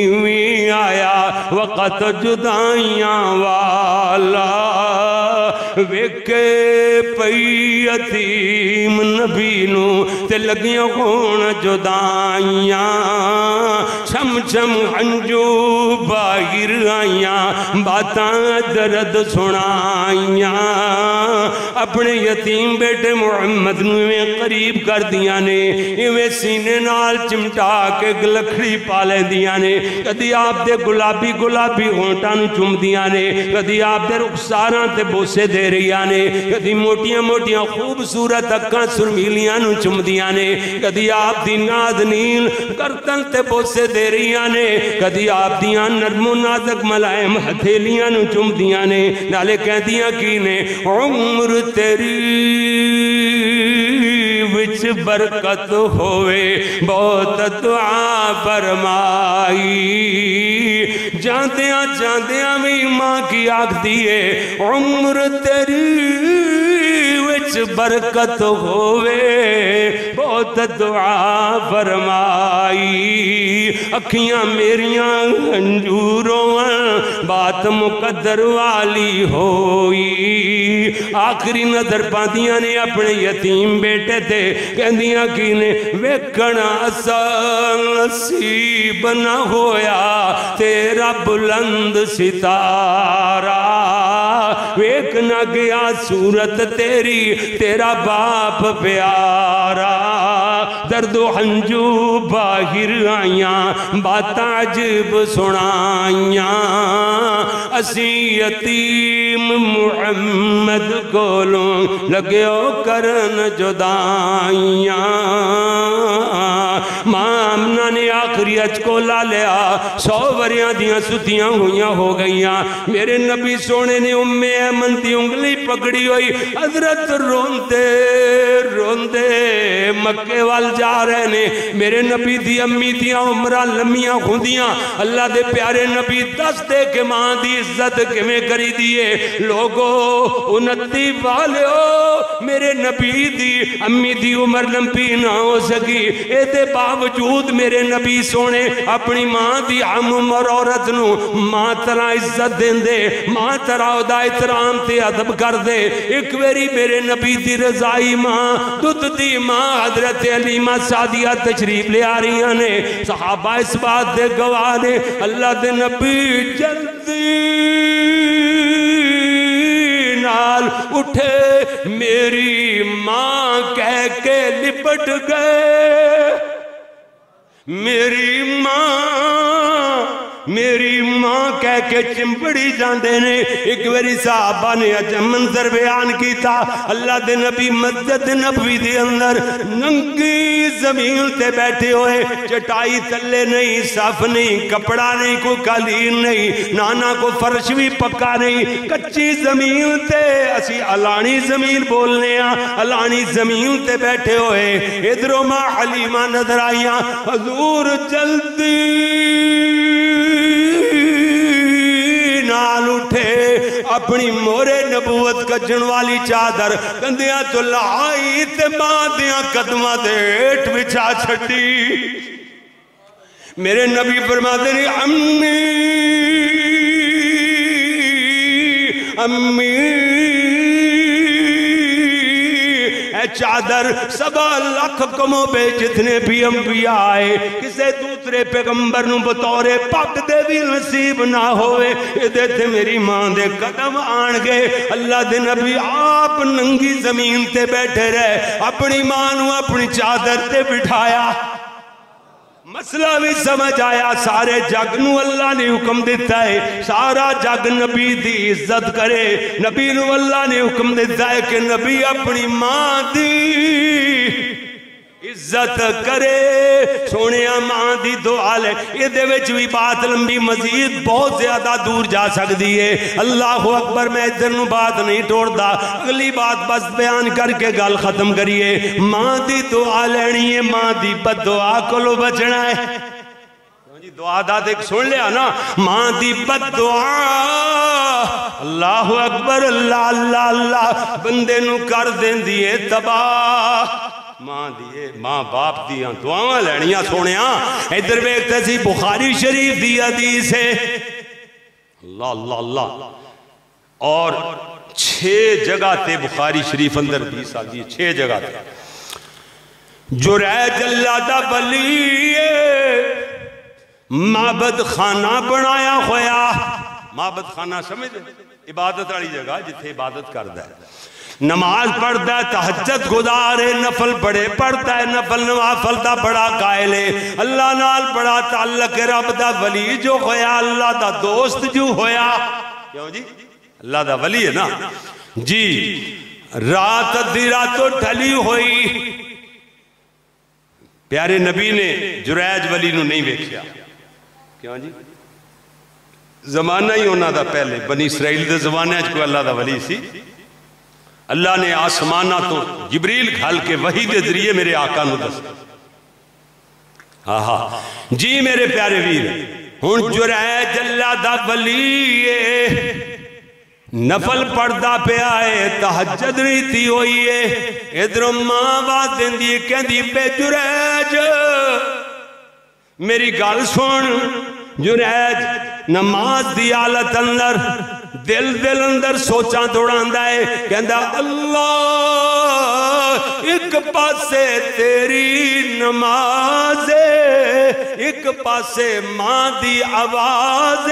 کیویں آیا وقت جدائیاں والا ویکھے پئی یتیم نبی نو تے لگیاں ہون جدائیاں چھم چھم ہنجو باہر آئیاں باتاں درد سنائیاں اپنے یتیم بیٹے محمد نو میں قریب کر دیا نے میں سینے نال چمٹا کے گلکھڑی پالے دیا نے کدی آپ دے گلابی گلابی ہونٹاں نو چم دیا نے کدی آپ دے رخساراں تے بوسے دے رہیا نے کدی موٹیاں موٹیاں خوبصورت اکاں سرمیلیاں نو چم دیا نے کدی آپ دی ناد نیل کرتن تے بوسے دے رہیا نے کدی آپ دیاں نرم و نازک ملائم ہتھیلیاں نو چم دیا نے نالے کہہ دیا کی نے عمر تیری وچ برکت ہوئے بہت دعا فرمائی جاندیاں جاندیاں میں ماں کی آنکھ دیئے عمر تیری وچ برکت ہوئے بہت دعا فرمائی اکھیاں میریاں ہنجوروں بات مقدر والی ہوئی آخری نظر پاندیاں نے اپنے یتیم بیٹے تھے کہندیاں کی نے ویکھنا اصل نصیب نہ ہویا تیرا بلند ستارہ ویکھنا گیا صورت تیری تیرا باپ پیارا درد و ہنجو باہر آئیاں باتاں عجب سنائیاں اسی یتیم محمد کولوں لگیو کرن جدائیاں ماں آمنہ نے آخری اچ کو لا لیا 100 وریاں دیاں ستیاں ہویاں ہو گئیاں میرے نبی سونے نے ایمن دی انگلی پکڑی ہوئی حضرت روندے روندے مکے وال جا رہے نے میرے نبی دی امی دیاں عمرہ لمیاں ہوندیاں اللہ دے پیارے نبی دس دے کہ ماں دی عزت کمیں کری دیئے لوگو 29 والیو میرے نبی دی امی دی عمر لمپی نہ ہو سکی اے دے باوجود میرے نبی سونے اپنی ماں دی عمر عورت نو ماں طرح عزت دین دے ماں طرح دا احترام تے ادب کر دے ایک ویری میرے نبی دی رضائی ماں دودھ دی ماں حضرت علیمہ سعدیہ تشریف لے آ رہی نے صحابہ اس بات دے گواہ نے اللہ دے نبی جلدی نال اٹھے میری ماں کہہ کے لپٹ گئے میری ماں کہہ کے چمبڑی جاندے نے ایک ویری صحابہ نے اجم منظر بیان کی تھا اللہ دے نبی مسجد نبوی دے اندر ننگی زمین تے بیٹھے ہوئے چٹائی تلے نہیں صاف نہیں کپڑا نہیں کوئی قالین نہیں نانا کو فرش بھی پکا نہیں کچی زمین تے اسی علانی زمین بولنے ہیں علانی زمین تے بیٹھے ہوئے ادھروں ماں حلیمہ نظر آئیاں حضور جلدی نال اٹھے اپنی مورے نبوت کجن والی چادر کندیاں تو لائی تے ماں دیاں قدمہ دیٹ بچھا چھٹی میرے نبی فرماتے ہیں امی چادر 7 لاکھ کمو بے جتنے بھی انبیاء آئے کسے دوسرے پیغمبر نو بطور پاک دے بھی نصیب نہ ہوئے ادھے تھے میری ماں دے قدم آن گئے اللہ دے نبی آپ ننگی زمین تے بیٹھے رہے اپنی ماں نو اپنی چادر تے بٹھایا مسئلہ بھی سمجھ آیا سارے جگ نو اللہ نے حکم دیتا ہے سارا جگ نبی دی عزت کرے نبی نو اللہ نے حکم دیتا ہے کہ نبی اپنی ماں دی عزت کرے سونیا ماں دی دعا لے یہ دے وچ بھی بات لمبی مزید بہت زیادہ دور جا سکتی ہے اللہ اکبر میں ادھر نو بات نہیں توڑدا اگلی بات بس بیان کر کے گل ختم کریے ماں دی دعا لینی ہے ماں دی بد دعا کولو بچنا ہے دعا دا دیکھ سن لیا نا ماں دی بد دعا اللہ اکبر اللہ اللہ اللہ بندے نو کر دین دیئے تباہ ماں دیئے ماں باپ دیاں دعاواں لینیاں سونیاں ادھر بیکتے سی بخاری شریف دی حدیث ہے اللہ اللہ اللہ اور 6 6 جگہ تے بخاری شریف اندر حدیث آتی ہے 6 جگہ تے جریج اللہ دا ولی معبد خانہ بنایا ہویا معبد خانہ سمجھ عبادت والی جگہ جتھے عبادت کردا ہے نماز پڑھتا ہے تہجد گزار ہے نفل بڑے پڑھتا ہے نفل نوافل دا بڑا قائل ہے اللہ نال بڑا تعلق رب دا ولی جو ہویا اللہ دا دوست جو ہویا کیوں جی اللہ دا ولی ہے نا جی رات ادھی راتوں ڈھلی ہوئی پیارے نبی نے جریج ولی نو نہیں ویکھیا کیوں جی زمانہ ہی ہونا دا پہلے بنی اسرائیل دے زمانے کوئی اللہ دا ولی سی اللہ نے آسمانہ تو جبریل گھال کے وحی دے ذریعے میرے آقا نو دس جی میرے پیارے ویر ہن جریج اللہ دا ولی نفل پڑھدا پیا ہے تہجد ریتی ہوئی ہے ادھر ماں بات دیندی کہندی بے جریج میری گل سن جریج نماز دی حالت اندر دل اندر سوچاں دوڑاندا ہے کہندا اللہ ایک پاسے تیری نماز ایک پاسے ماں دی آواز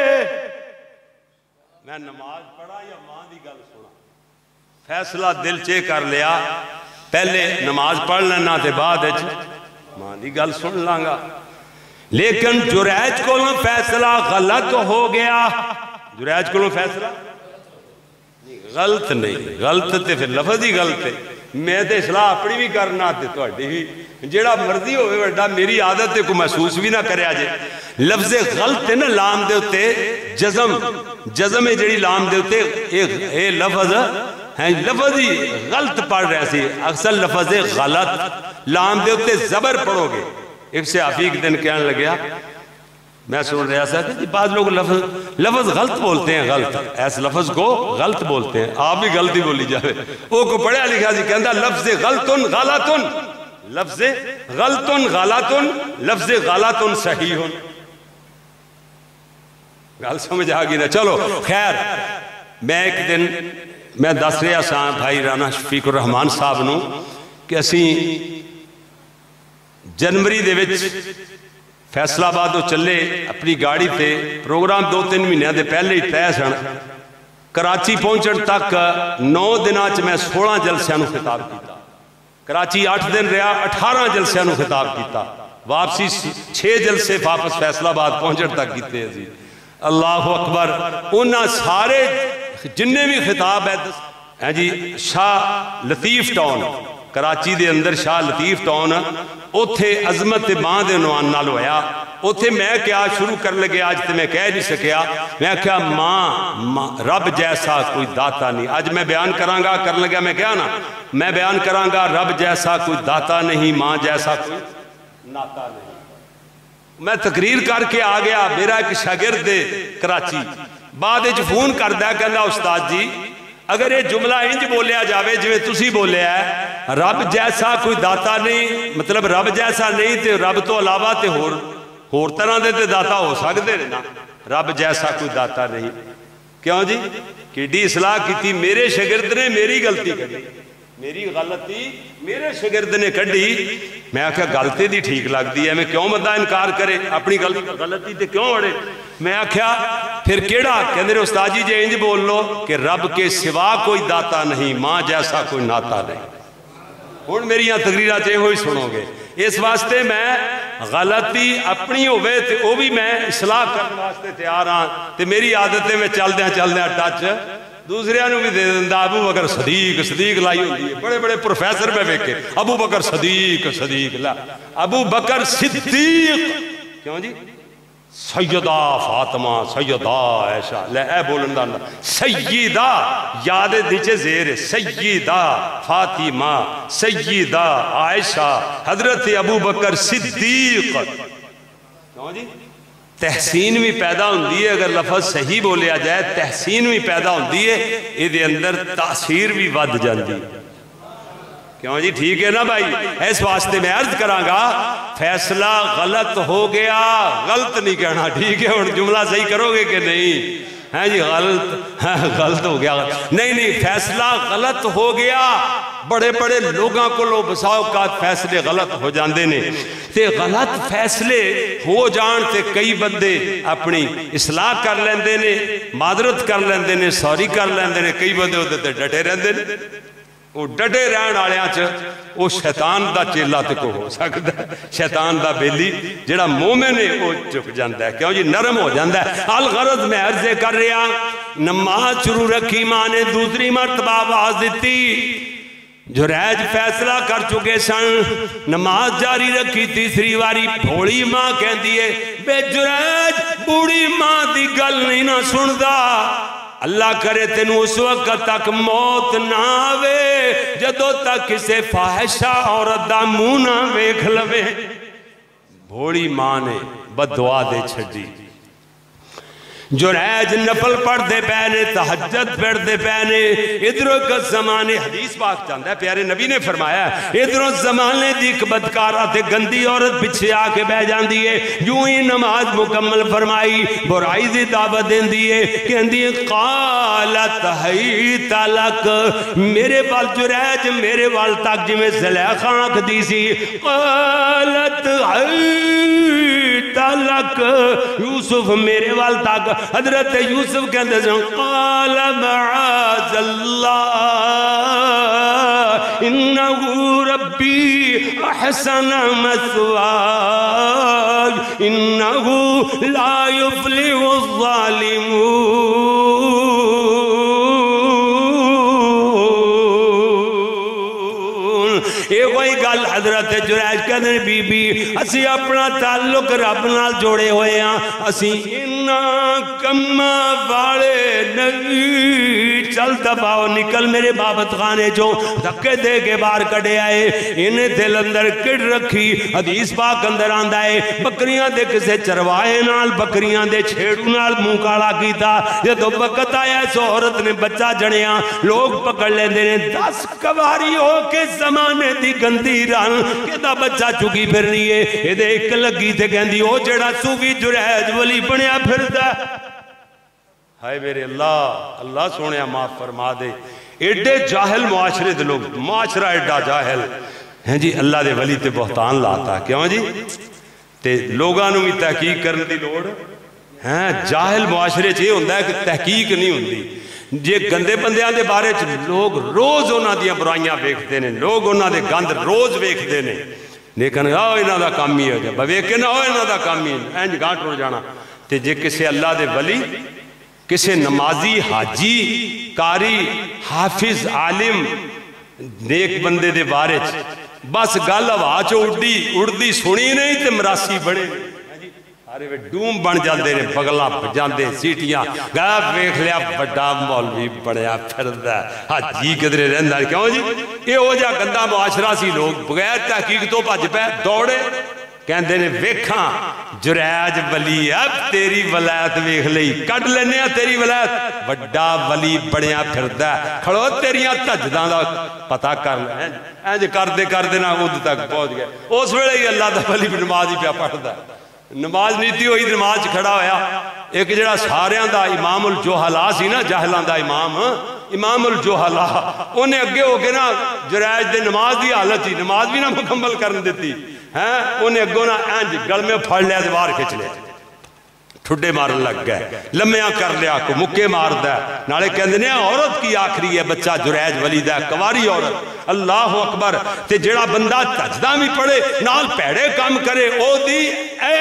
میں نماز پڑھا یا ماں دی گل سنا فیصلہ دل چے کر لیا پہلے نماز پڑھ لینا تے بعد ماں دی گل سن لانگا لیکن جریج کو فیصلہ غلط ہو گیا جریج کو فیصلہ غلط نہیں غلط تے پھر لفظ ہی غلط ہے میں تے اصلاح اپنی بھی کرنا تے توڑی بھی جیڑا مرضی ہوئے وڈا میری عادت تے کو محسوس بھی نہ کرے آجے لفظ غلط ہے نا لام دے ہوتے جزم ہے جیڑی لام دے ہوتے اے لفظ ہے لفظ ہی غلط پڑھ رہے سی اکثر لفظ غلط لام دے ہوتے زبر پڑھو گے ایک سے حفیق دن کہنے لگیا میں سن رہا تھا کہ بعض لوگ لفظ غلط بولتے ہیں غلط ایس لفظ کو غلط بولتے ہیں آپ بھی غلطی بولی جاوے وہ کو پڑھا لکھا سی کہندہ لفظ غلطن غلطن لفظ غلطن غلطن لفظ غلطن صحیحن گل سمجھ آگی نا چلو خیر میں ایک دن میں دس رہا سا بھائی رانا شفیق الرحمان صاحب نو کہ اسی جنوری دے وچ فیصل آباد چلے اپنی گاڑی تے پروگرام 2-3 مہینے دے پہلے ہی طے سن کراچی پہنچن تک 9 دناں چ میں 16 جلسیاں نو خطاب کیتا کراچی 8 دن رہا 18 جلسیاں نو خطاب کیتا واپسی 6 جلسے واپس فیصل آباد پہنچن تک کیتے ہیں اللہ اکبر انہاں سارے جننے بھی خطاب ہے جی شاہ لطیف ٹاؤن کراچی دے اندر شاہ لطیف ٹاؤن اوتھے عظمت ماں دے عنوان نال ہویا اوتھے میں کیا شروع کر لگے آج تے میں کہہ نہیں سکیا میں کہا ماں رب جیسا کوئی داتا نہیں آج میں بیان کرانگا کر لگیا میں کہا نا میں بیان کرانگا رب جیسا کوئی داتا نہیں ماں جیسا کوئی ناتا نہیں میں تقریر کر کے آ گیا میرا ایک شاگرد دے کراچی بعد اچھ فون کر دیا کہنا استاد جی اگر یہ جملہ انج بولیا جاوے جو تسی بولیا ہے رب جیسا کوئی داتا نہیں مطلب رب جیسا نہیں تے رب تو علاوہ تے ہور طرح دے تے داتا ہو سکتے نا رب جیسا کوئی داتا نہیں کیوں جی کیڈی اصلاح کی تھی میرے شاگرد نے میری غلطی کری میری غلطی میرے شاگرد نے کڑی میں آکھا غلطی دی ٹھیک لگ دی ہے میں کیوں مدہ انکار کرے اپنی غلطی تے کیوں اڑے میں آکھا پھر کیڑا کہ میرے استاد جی انج بول لو کہ رب کے سوا کوئی داتا نہیں ماں جیسا کوئی ناتا نہیں ہن میری یہاں تقریرہ چاہے ہوئی سنو گے اس واسطے میں غلطی اپنی ہوئے تھے وہ بھی میں اصلاح کرنے واسطے تیار ہاں تے میری عادتیں میں چل دیا ٹچ دوسرے انہوں بھی دے دندہ ابو بکر صدیق لائی ہوتی ہے بڑے بڑے پروفیسر میں بیکے ابو بکر صدیق لا ابو بکر صدیق کیوں جی سیدہ فاطمہ سیدہ عائشہ لے اے بولندہ سیدہ یاد دیچے زیر سیدہ فاطمہ سیدہ عائشہ حضرت ابو بکر صدیق کیوں جی تحسین بھی پیدا ہوندی ہے اگر لفظ صحیح بولیا جائے تحسین بھی پیدا ہوندی ہے یہ دے اندر تاثیر بھی ود جاندی کیوں جی ٹھیک ہے نا بھائی اس واسطے میں عرض کرانگا فیصلہ غلط ہو گیا غلط نہیں کہنا ٹھیک ہے اور جملہ صحیح کرو گے کہ نہیں ہیں جی غلط ہو گیا، نہیں فیصلہ غلط ہو گیا. بڑے بڑے لوگاں کو لو بسا اوقات فیصلے غلط ہو جاندے نے تے غلط فیصلے ہو جان تے کئی بندے اپنی اصلاح کر لیندے نے، معذرت کر لیندے نے، سوری کر لیندے نے. کئی بندے ہوتے تے ڈٹے رہندے نے. وہ ڈٹے رہن والیاں چ وہ شیطان دا چیلا تے کو ہو سکتا ہے، شیطان دا بیلی. جڑا مومن ہے وہ چک جاندا ہے، کیوں جی نرم ہو جاندا ہے. الغرض میں عرض کر رہا، نماز شروع رکھی ماں نے، دوسری مرتبہ آواز دیتی. جریج فیصلہ کر چکے سن، نماز جاری رکھی. تیسری واری بھولی ماں کہندی ہے، بے جریج بوڑھی ماں دی گل نہیں نہ سندا. اللہ کرے تینوں اس وقت تک موت نہ آوے جدو تک کسے فاحشہ عورت دا منہ نہ ویکھ لوے. بھوڑی ماں نے بد دعا دے چھڑی. جریج نفل پڑھ دے پینے، تہجد پڑھ دے پینے. ادھروں کا زمانے حدیث پاک چاندہ ہے، پیارے نبی نے فرمایا ادھروں زمانے دی ایک بدکارہ تے گندی عورت پچھے آ کے بہ جاندی ہے. یوں ہی نماز مکمل فرمائی، برائی دی دعوت دیندی ہے، کہندی ہے قالت حیت لک، میرے وال جریج میرے وال تک جی میں زلیخہ آنکھ دی سی. قالت حیت لک، یوسف میرے وال تک. حضرت یوسف کہتے ہیں قال معاذ اللہ انہو ربی احسن مثواي انہو لا يفلح الظالمون. یہ کوئی گل حضرت جریج کہتے ہیں بی بی اسی اپنا تعلق رب نال جوڑے ہوئے ہیں، اسی کما والے نہیں. چل دباؤ نکل میرے بابت خانے جو دھکے دے کے باہر کڑے آئے. انہیں دل اندر کڑ رکھی. حدیث پاک اندر آندہ ہے بکریاں دے کسے چروائے نال بکریاں دے چھیڑو نال منہ کالا کیتا. یہ تو وقت آیا اس عورت نے بچہ جڑیاں لوگ پکڑ لیں دینے 10 کواری ہو کے زمانے دی گندی رن کہ دا بچہ چکی پھر رہی ہے. یہ دے ایک لگی تھے کہندی او جڑا صوفی جریج ولی بنیا پھر دا. ہائے میرے اللہ سونے معاف فرما دے. ایڈے جاہل معاشرے دے لوگ، معاشرہ ایڈا جاہل ہیں جی. اللہ دے ولی تے بہتان لاتا کیوں جی تے لوگانوں بھی تحقیق کرنے دی لوڑ ہیں. جاہل معاشرے چاہیے ہوندہ ہے کہ تحقیق نہیں ہوندی. جے گندے بندیاں دے بارے لوگ روز انہاں دیاں برائیاں ویکھتے ہیں، لوگ انہاں دے گند روز ویکھتے ہیں، لیکن آؤ انہاں دا کام ہی ہو جائے بویکے نہ ہو انہاں دا کام ہی اینج گانٹ رو جانا. تے جے کسے اللہ دے ولی، کسے نمازی، حاجی، قاری، حافظ، عالم نیک بندے دے بارے بس گل ہوا چو اڑدی سنی نہیں تے مراسی بڑے ارے وہ ڈوم بن جاندے نے، بغلاں بجاندے، سیٹیاں گا ویکھ لیا بڑا مولوی بڑیا پھردا حاجی کدرے رہندا. کیوں جی یہ ہو جا گندا معاشرہ سی. لوگ بغیر تحقیق تو بھج پے دوڑے کہندے نے ویکھاں جریج ولی اب تیری ولایت ویکھ لئی کڈ لینے تیری ولایت. بڑا ولی بڑیا پھردا کھڑو تیریاں تہجداں دا پتہ کر لے. انج کردے نہ اود تک پہنچ گئے. اس ویلے ہی اللہ دا ولی نماز ہی پیا پڑھدا. نماز نیتی ہوئی نماز کھڑا ہویا. ایک جڑا ساریاں دا امام الجوہلا سی نا، جاہلاں دا امام الجوہلا، انہیں اگے ہو کے نا جریج دے نماز دی حالت ہی نماز بھی نہ مکمل کرن دیتی ہیں. انہیں اگوں نا انج گل میں پھڑ لیا دوار کھچ لے ٹھڈے مارن لگ گئے، لمیاں کر لیا کو مکے مار دے. نالے کہندے نے عورت کی آخری ہے بچہ جریج ولی دا کواری عورت. اللہ اکبر. تے جڑا بندہ تجدہ بھی پڑھے نال پیڑے کام کرے او دی اے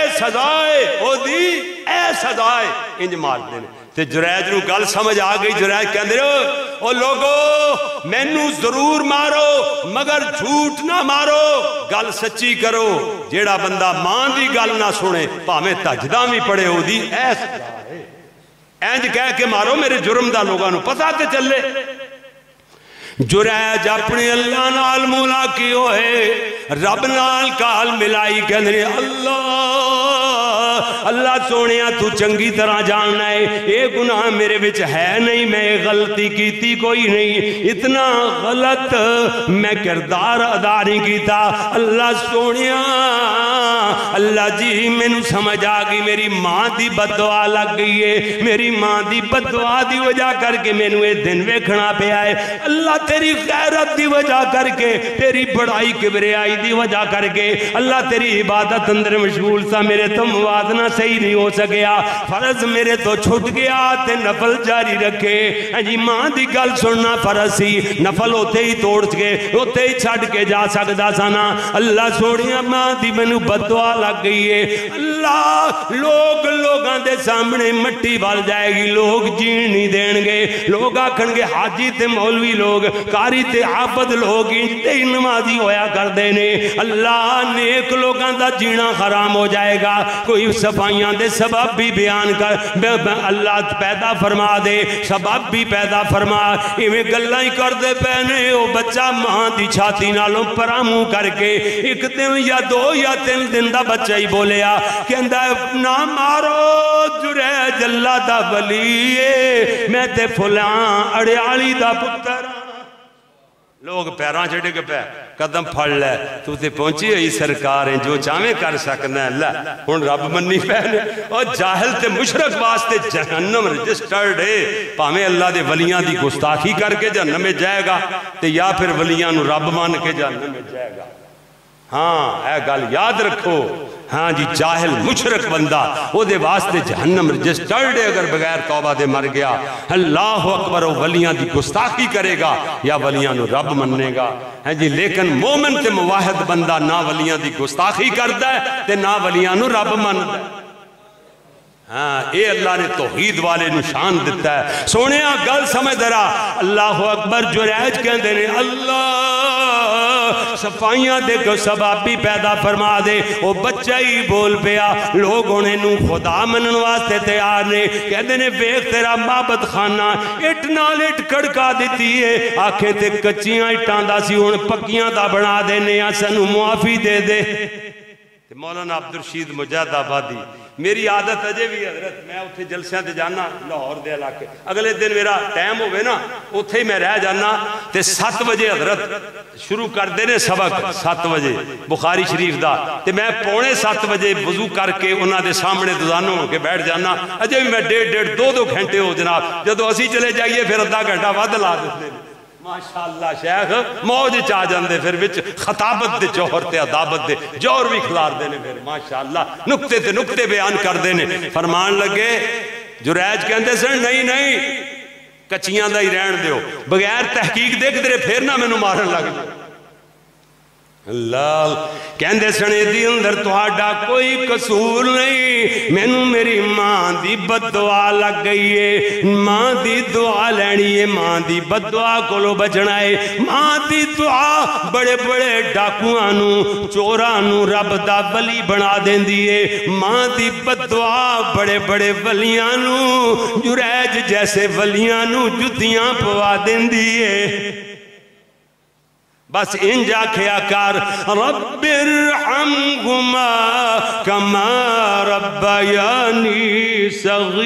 سزائے انج مار دینے. تے جریج نو گل سمجھ آ گئی. جریج کہندے او لوگو مینوں ضرور مارو مگر جھوٹ نہ مارو، گل سچی کرو. جیڑا بندہ ماں دی گل نہ سنے پاویں تہجداں بھی پڑھے ہو دی ایس اینج کہہ کے مارو میرے جرم دا لوگاں نو پتہ تے چلے. جریج اپنے اللہ نال مولا کی ہوئے رب نال کال ملائی کہندے اللہ سونیا تو چنگی طرح جاننا ہے اے گناہ میرے وچ ہے نہیں، میں غلطی کیتی کوئی نہیں، اتنا غلط میں کردار ادا نہیں کیتا. اللہ سونیا اللہ جی مینوں سمجھ آ گئی میری ماں دی بددعا لگ گئی ہے، میری ماں دی بددعا دی وجہ کر کے مینوں یہ دن ویکھنا پیا ہے، اللہ تیری غیرت دی وجہ کر کے، تیری بڑائی کبریائی دی وجہ کر کے، اللہ تیری عبادت اندر مشغول تھا، میرے تو موازنہ صحیح نہیں ہو سکیا، فرض میرے تو چھٹ گیا تے نفل جاری رکھے۔ جی ماں دی گل سننا فرض سی، نفل ہوتے ہی توڑ کے ہوتے ہی چھڑ کے جا سکتا سانا، اللہ سوڑیاں ماں دی مینوں بددعا لگ گئی ہے، اللہ لوگاں دے سامنے مٹی بال جائے گی، لوگ جین نہیں دین گے، لوگ آکھن گے حاجی تے مولوی لوگ، قاری تے عابد لوگ انتے ہی نمازی ہویا کر دینے، اللہ نیک لوگاں دا جینا حرام ہو جائے گا، کوئی صفائیاں دے سبب بھی بیان کر، اللہ پیدا فرما دے، سبب بھی پیدا فرما، ایویں گلاں ہی کر دے پہنے، او بچہ ماں دی چھاتی نالوں پراموں کر کے ایک دن یا دو یا تین دن دا بچہ ہی بولیا کہ نہ مارو جریج اللہ دا ولی میں تے فلاں اڑیالی دا پتر، لوگ پیران چھڑے کے پہ قدم پھڑ لے تو تے پہنچی ہوئی سرکار ہیں جو چاہمیں کر سکنا ہے اللہ ہون رب منی پہنے، اور جاہل تے مشرک واسطے جہنم رجسٹرڈ ہے، پاہمیں اللہ دے ولیاں دی گستاخی کر کے جہنم میں جائے گا تے یا پھر ولیاں نو رب مان کے جہنم میں جائے گا۔ ہاں اے گل یاد رکھو، ہاں جی جاہل مشرک بندہ وہ دے واسطے جہنم رجسٹرڈ ہے اگر بغیر توبہ دے مر گیا، اللہ اکبر وہ ولیاں دی گستاخی کرے گا یا ولیاں نو رب مننے گا، ہے جی لیکن مومن تے موحد بندہ نہ ولیاں دی گستاخی کرتا ہے تے نہ ولیاں نو رب منتا ہے۔ ہاں اے اللہ نے توحید والے نشان دیتا ہے، سونیا گل سمجھ درا، اللہ اکبر جریج کہندے نے اللہ صفائیاں دے کو سبب بھی پیدا فرما دے، وہ بچہ ہی بول پیا، لوگ انہیں نو خدا منن واسطے تیار نے، کہندے نے ویکھ تیرا معبد خانہ اٹ نال اٹ کڑکا دیتی ہے، آکھے تے کچیاں اٹاں دا سی ہن پکیاں دا بنا دینے سانو معافی دے دے۔ مولانا عبدالرشید مجاہد آبادی میری عادت اجے بھی حضرت میں اتھے جلسیاں تے جانا لاہور دے علاقے، اگلے دن میرا ٹائم ہوئے نا اتھے ہی میں رہ جانا تے 7 بجے حضرت شروع کر دینے سبق 7 بجے بخاری شریف دا تے میں 6:45 بجے وضو کر کے انہاں دے سامنے دوزانوں ہو کے بیٹھ جانا، اجے بھی میں 1.5 2 گھنٹے ہو جناب، جدو اسی چلے جائیے پھر آدھا گھنٹہ ود لا دیتے ہیں، ماشاءاللہ شیخ موج چاہ جاندے پھر وچ خطابت دے جوہر تے عدابت دے جوہر بھی کھلار دینے پھر ماشاءاللہ نکتے تے نکتے بیان کر دینے، فرمان لگے جریج کہندے سن نہیں کچیاں دا ہی رہن دیو، بغیر تحقیق دیکھ دے پھر نہ میں نو مارن لگ دے، اللہ کہندے سنے دی اندر تہاڈا کوئی قصور نہیں، میں نو میری ماں دی بددعا لگ گئی ہے، ماں دی دعا لینی ہے، ماں دی بددعا کولو بچنا ہے، ماں دی دعا بڑے بڑے ڈاکوانو چورانو رب دا ولی بنا دیندی ہے، ماں دی بددعا بڑے بڑے ولیانو جریج جیسے ولیانو جتیاں پوا دیندی ہے۔ بس انجا کھیا کر رب ارحمہما کما ربیانی صغیرا،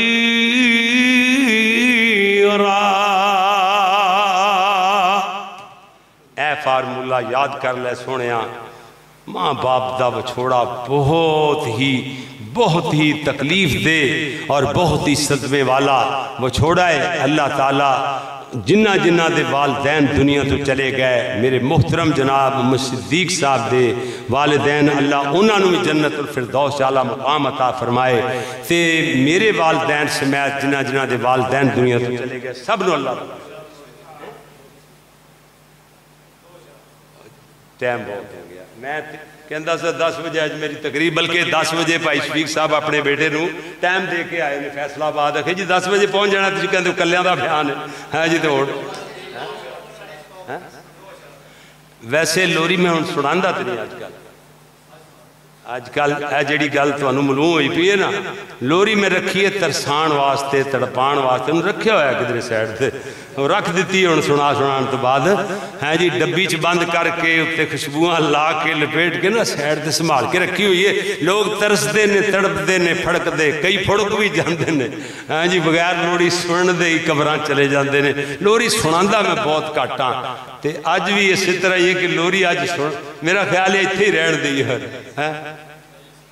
اے فارمولہ یاد کر لے سونیاں، ماں باپ دا وچھوڑا بہت ہی تکلیف دے اور بہت ہی صدمے والا وچھوڑا ہے، اللہ تعالیٰ جنہ دے والدین دنیا تو چلے گئے، میرے محترم جناب صدیق صاحب دے والدین اللہ انہوں نے جنت الفردوس اعلیٰ مقام عطا فرمائے، تے میرے والدین سمیت جنہ دے والدین دنیا تو چلے گئے سب نو اللہ ٹائم بہت ہو گیا، میں کہندہ سے 10 بجے آج میری تقریب، بلکہ 10 بجے بھائی شفیق صاحب اپنے بیٹے نو ٹائم دے کے آئے نے فیصلہ آباد ہے جی 10 بجے پہنچ جانا تجھے کہندے کلیاں دا بیان ہے جی تو ویسے لوری میں ہن سناندہ تری آج کل اے جڑی گل تو انہوں ملوں ہوئی پی ہے نا، لوری میں رکھیے ترسان واسطے تڑپان واسطے انہوں رکھے ہویا کدھر سیڈ تھے رکھ دیتی ہے انہوں سنان تو بعد ہے جی ڈبی چ بند کر کے اتے خوشبوہاں لا کے لپیٹ کے نا سیڈ تے سنبھال کے رکھی ہوئی ہے، لوگ ترس دے نے تڑپ دے نے پھڑک دے کئی پھڑک بھی جاندے نے، ہاں جی بغیر لوری سنن دے ہی قبران چلے جاندے نے، لوری سناندہ میں بہت کاٹاں تے آج بھی اسی طرح یہ کہ لوری آج سن میرا خیال ہے اتھے ہی رہن دی ہے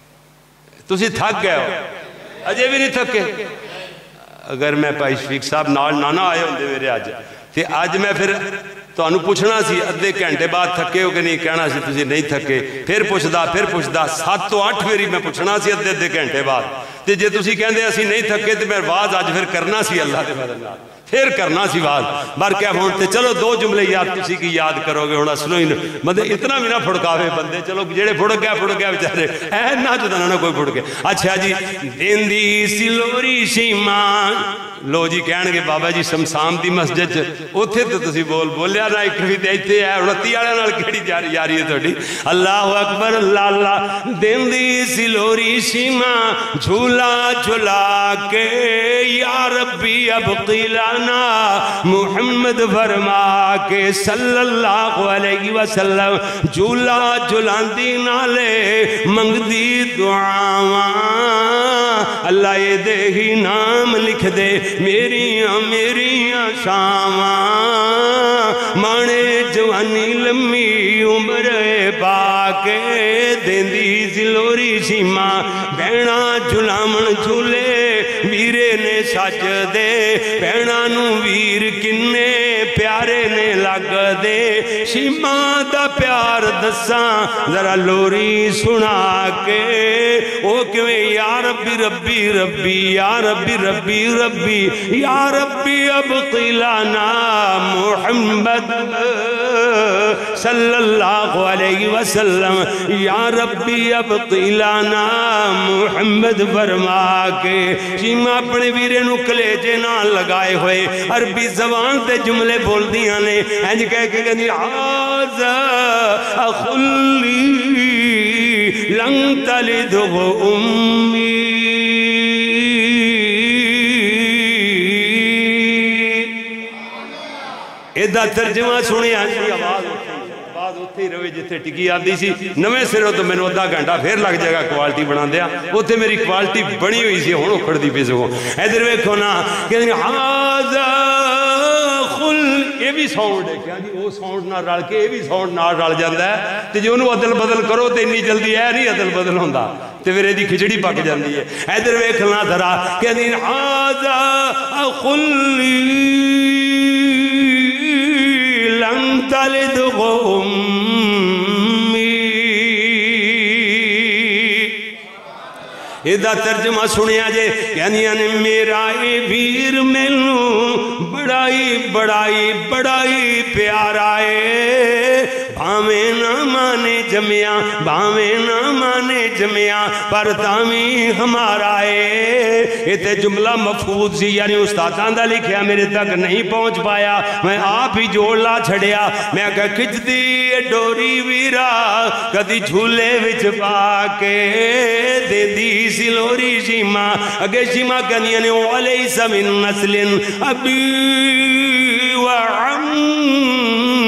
تسی تھک گئے ہو اجے بھی نہیں تھکے اگر میں بھائی شفیق صاحب نال نہ آئے ہوندے میرے اج میں پھر تانوں پوچھنا سی ادھے گھنٹے بعد تھکے ہو کہ نہیں کہنا سی تسی نہیں تھکے پھر پوچھدا 7 تو 8 میری میں پوچھنا سی ادھے گھنٹے بعد تے جے تسی کہندے اسی نہیں تھکے تے میں واز اج پھر کرنا سی اللہ دے فضل نال پھر کرنا سی واز بار کیا ہون تے چلو 2 جملے یاد تسی کی یاد کرو گے ہن اصلوں ہی مطلب اتنا بھی نہ پھڑکاوے بندے چلو جڑے پھڑ گیا بیچارے اے نہ جدا نہ کوئی پھڑ گیا اچھا جی دیندی سلوری شیمان لو جی کہن گے بابا جی شمشام دی مسجد اوتھے تے تسی بولیا نہ ایک بھی تے ایتھے ہے 29 والے نال کیڑی یاری ہے تہاڈی اللہ اکبر اللہ اللہ دیندی سلوری شیما جھولا جھلا کے یا ربی ابقی لنا محمد فرما کے صلی اللہ علیہ وسلم جھولا جھلاندی نالے منگدی دعاواں اللہ یہ دے ہی نام لکھ دے میریاں شاماں مانے جوانی لمبی عمر پاکے دیندی زلوری شیما بہنا جھلامن جھولے ویرے نے سچ دے بہنا نو ویر کنے پیارے نے لگ دے شیما دا پیار دساں ذرا لوری سنا کے او کیویں یا ربی ربی ربی یا ربی ربی ربی یا ربی ابقی لنا محمد صلی اللہ علیہ وسلم یا ربی ابقی لنا محمد فرما کے شیما اپنے ویرے نو کلیجے نہ لگائے ہوئے عربی زبان تے جملے بول دیاں نے انج کہہ کے کہنی آزا اخلی لن تلد امی ایدہ ترجمہ سنے آنجی آواز اتھے ہی روے جتے ٹکی آدھی سی نویں سروں تو میں نے ادھا گھنٹا پھر لگ جائے گا کوالٹی بنا دیا اتھے میری کوالٹی بڑی ہوئی سی ہونوں کھڑ دی پیسے کو ایدر ویکھو نا کہ آزا یہ بھی ساؤنڈ ہے کیا جی وہ ساؤنڈ نہ رل کے یہ بھی ساؤنڈ نہ رل جاندہ ہے تے جو انہوں عدل بدل کرو تے اتنی جلدی ہے نہیں عدل بدل ہوندہ تے پھر ایدی کھچڑی پک جاندی ہے ایدر ویکھنا دھرا کہ دین آزا اخلی لن تلد غمی ایدہ ترجمہ سنیا جے یعنی میرا اے ویر ملوں بڑائی پیارا ہے بھاویں نہ مانے جمعیاں پر تامی ہمارا ہے یہ تے جملہ مفہوظ سی یعنی استادان دا لکھیا میرے تک نہیں پہنچ پایا میں آپ ہی جوڑ لا چھڑیا میں کہا کچھ دی ڈوری ویرا کدی جھولے وچ پاکے دے دی سلوری شیما اگے شیما کنیا نے وَلَيْسَ مِن نَسْلٍ أَبِي وَعَمِّي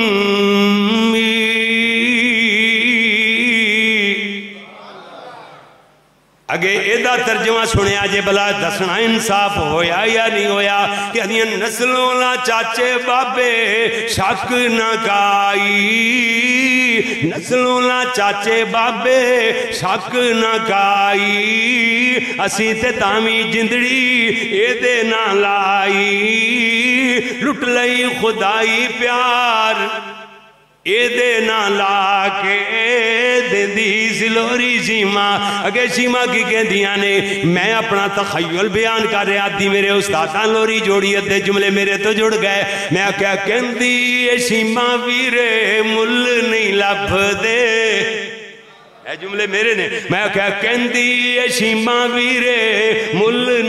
اگے ایدہ ترجمہ سنیا جے بلا دسنا انصاف ہویا یا نہیں ہویا کہ انہیں نسلوں لا چاچے بابے شک نہ کائی نسلوں لا چاچے بابے شک نہ کائی اسی تے تامی جندڑی ایدے نہ لائی لٹ لئی خدائی پیار ایدے نہ لا کے دیندی سلوری شیما اگے شیما کی کہندیاں نے میں اپنا تخیل بیان کر رہا تھی میرے استادان لوری جوڑی ادھے جملے میرے تو جڑ گئے میں کیا کہندی شیما ویرے مل نہیں لب دے اے جملے میرے نے میں کیا کہندی شیما ویرے مل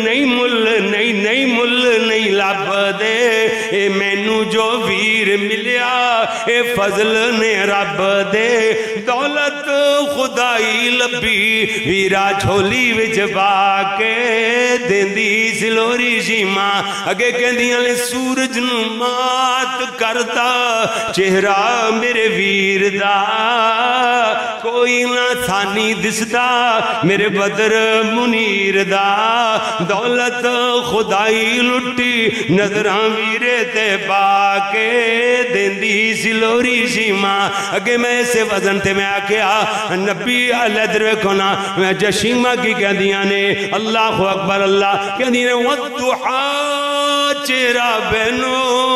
نہیں لب دے اے مینو جو ویر ملیا اے فضل نے رب دے دولت خدائی لبی ویرا جھولی وچ پا کے دیندی سلوری شیما اگے کہندیاں نے سورج نو مات کرتا چہرہ میرے ویر دا کوئی نہ ثانی دسدا میرے بدر منیر دا دولت خدائی لٹی نظران ویرے تے باکے دیندی سلوری شیما اگے میں سے وزن تے میں آکیا نبی علیہ دروکھونا میں جشیما کی کہہ دیا نے اللہ اکبر اللہ کہہ دیا نے وَالدُّحَا چیرا بینو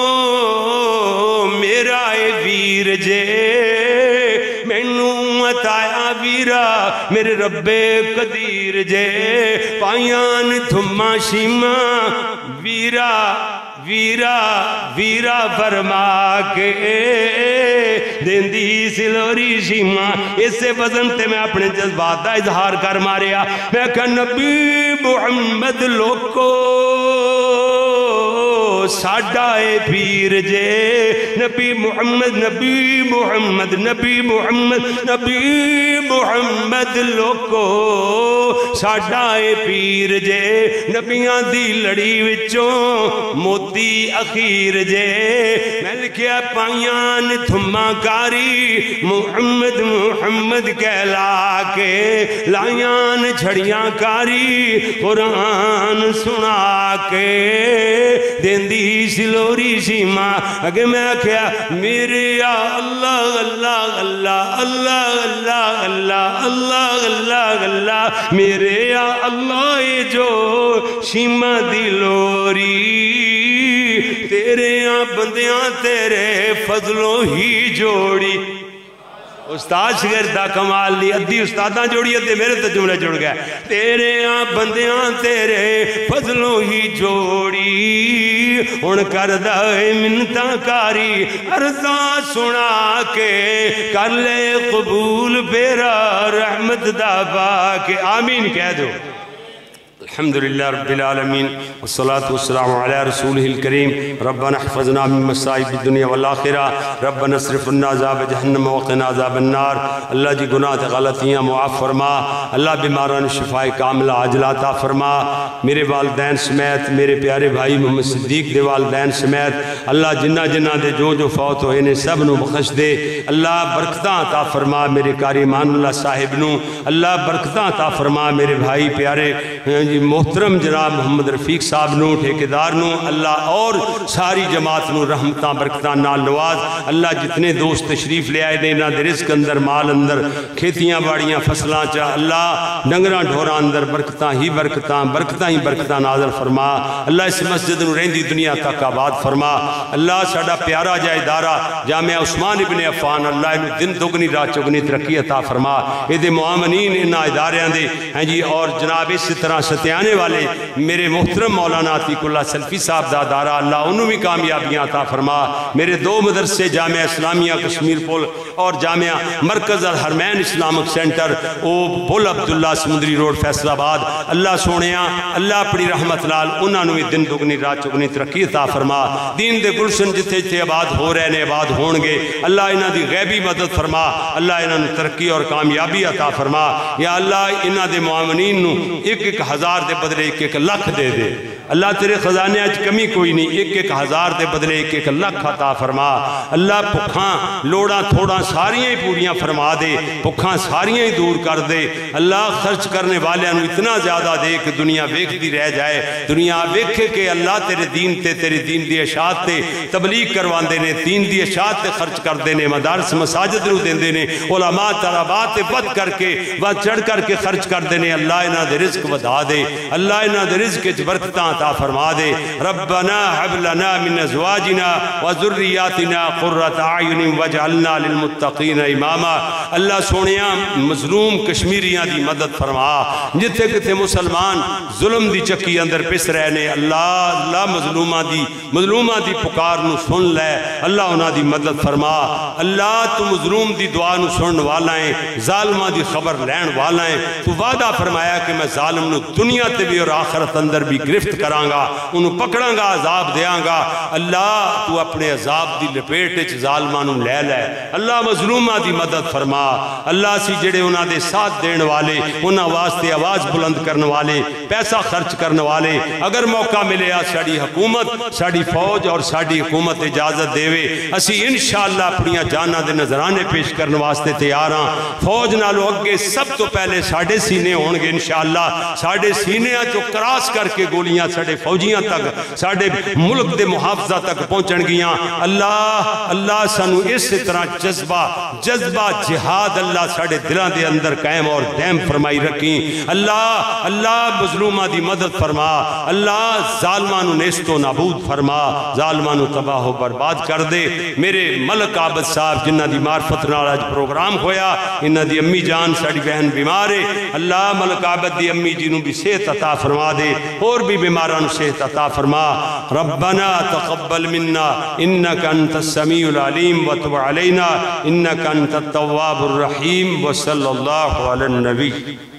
میرا اے ویر جے مینو متایا ویرا میرے رب قدیر جے پائیان تھما شیما ویرا ویرا ویرا فرما کے دیندی سلوری شیما اس سے وزن تے میں اپنے جذبات دا اظہار کر ماریا میں کہا نبی محمد لوکو ساڑھا اے پیر جے نبی محمد نبی محمد نبی محمد نبی محمد لوکو ساڑھا اے پیر جے نبیاں دی لڑی وچوں موتی اخیر جے میں لکھیا پائیان تھما کاری محمد محمد کہلا کے لائیان جھڑیاں کاری قرآن سنا کے دیندی سلوری شیما اگر میں کیا میرے یا اللہ اللہ اللہ اللہ اللہ اللہ اللہ اللہ میرے یا اللہ جو شیما دی لوری تیرے یا بندیاں تیرے فضلوں ہی جوڑی استاد شگردہ کمال لی ادھی استاداں جوڑی ادھے میرے تو جملے جڑ گئے تیرے آن بندیاں تیرے فضلوں ہی جوڑی ان کردہ منتاں کاری عرضاں سنا کے کر لے قبول بیرا رحمت دابا کے آمین کہہ دو الحمدللہ رب العالمین والصلاة والسلام علی رسولہ الکریم ربنا احفظنا من مصائب الدنیا والآخرہ ربنا اصرف عنا عذاب جہنم وقنا عذاب النار اللہ جی گناہ تے غلطیاں معاف فرما اللہ بیماران شفاء کاملہ عاجلہ عطا فرما میرے والدین سمیت میرے پیارے بھائی محمد صدیق دے والدین سمیت اللہ جنہ جنہ دے جو فوت ہوئے نے سب نو بخش دے اللہ برکتاں عطا فرما میرے قاری امان اللہ صاحب نو اللہ برکتاں عطا فرما میرے بھائی پیارے محترم جناب محمد رفیق صاحب نو ٹھیکیدار نو اللہ اور ساری جماعت نو رحمتاں برکتاں نال نواز اللہ جتنے دوست تشریف لے آئے دینا دے رزق اندر مال اندر کھیتیاں باڑیاں فصلاں چاہ اللہ ڈنگراں ڈھوراں اندر برکتاں ہی برکتاں نازل فرما اللہ اس مسجد نو رہندی دنیا تک آباد فرما اللہ ساڑا پیارا جائے ادارہ جامعہ عثمان ابن عفان اللہ انہوں دن دگنی رات چگنی ترقی عطا فرما اے معامنین انہاں اداریاں دے ہیں جی اور جناب اس طرح ستیانے والے میرے محترم مولانا عتیق اللہ سلفی صاحب دا ادارہ اللہ انہوں بھی کامیابیاں عطا فرما میرے دو مدرسے جامعہ اسلامیہ کشمیر پول اور جامعہ مرکز الحرمین اسلامک سینٹر او بول عبداللہ سمندری روڈ فیصل آباد اللہ سونیاں اللہ اپنی رحمت لال انہوں نے دن دگنی رات چگنی ترقی عطا فرما دین دے گلشن جتے جتے آباد ہو رہے نے آباد ہون گے اللہ انہاں دی غیبی مدد فرما اللہ انہاں نے ترقی اور کامیابی عطا فرما یا اللہ انہاں دے معامنین نو ایک ہزار دے بدلے ایک لاکھ دے دے اللہ تیرے خزانے آج کمی کوئی نہیں ایک ہزار دے بدلے ایک لاکھ عطا فرما اللہ پکھاں لوڑاں تھوڑاں ساریاں ہی پوریاں فرما دے پکھاں ساریاں ہی دور کر دے اللہ خرچ کرنے والے انہوں اتنا زیادہ دے کہ دنیا ویکھتی رہ جائے دنیا ویکھے کہ اللہ تیرے دین تے تیرے دین دی اشاعت تے تبلیغ کروان دینے دین دی اشاعت تے خرچ کر دینے مدارس مساجد نو دین دینے علماء طلبات تے بد کر کے بد چڑھ کر کے خرچ کر دینے اللہ انہاں دے رزق ودا دے اللہ انہاں دے رزق اچ برکتاں عطا فرما دے ربنا حب لنا من ازواجنا وذریاتنا قرۃ اعین واجعلنا للمتقین اماما اللہ سونیاں مظلوم کشمیریاں دی مدد فرما جتھے کتے مسلمان ظلم دی چکی اندر پس رہنے اللہ مظلومہ دی پکار نو سن لے اللہ انہاں دی مدد فرما اللہ تو مظلوم دی دعا نو سن والا ہے ظالمہ دی خبر لین والا ہے تو وعدہ فرمایا کہ میں ظالم نو دنیا دنیا تے بھی اور آخرت اندر بھی گرفت کرانگا، انہوں پکڑاں گا، عذاب دیاں گا۔ اللہ تو اپنے عذاب دی لپیٹ اچ ظالمانوں لے لے، اللہ مظلومہ دی مدد فرما۔ اللہ سی جڑے انہاں دے ساتھ دین والے، انہاں واسطے آواز بلند کرنے والے، پیسہ خرچ کرنے والے، اگر موقع ملے ساڑی حکومت، ساڑی فوج اور ساڑی حکومت اجازت دے وے، اسی انشاءاللہ اپنی جانہ دے نظرانے پیش کرنے واسطے تیار ہاں۔ فوج نالو اگے سب تو پہلے ساڑے سینے ہون گے انشاءاللہ، ساڑے سینے جو کراس کر کے گولیاں ساڑے فوجیاں تک، ساڑے ملک دے محافظہ تک پہنچن گیاں۔ اللہ سانو اس طرح جذبہ جہاد اللہ ساڑے دلان دے اندر قائم اور دائم فرمائی رکھیں۔ اللہ مظلومہ دی مدد فرما، اللہ ظالمانو نیستو نابود فرما، ظالمانو تباہ و برباد کر دے۔ میرے ملک عابد صاحب جنہ دی معرفت نال آج پروگرام ہویا، انہ دی امی جان ساڑی بہن بیمار ہے، اللہ ملک عابد دی امی جنوں بھی صحت عطا فرما دے، اور بھی بیماران صحت عطا فرما۔ ربنا تقبل منا انکا انت السمیع العلیم وتب علینا انکا انت التواب الرحیم وصلی اللہ علی النبی۔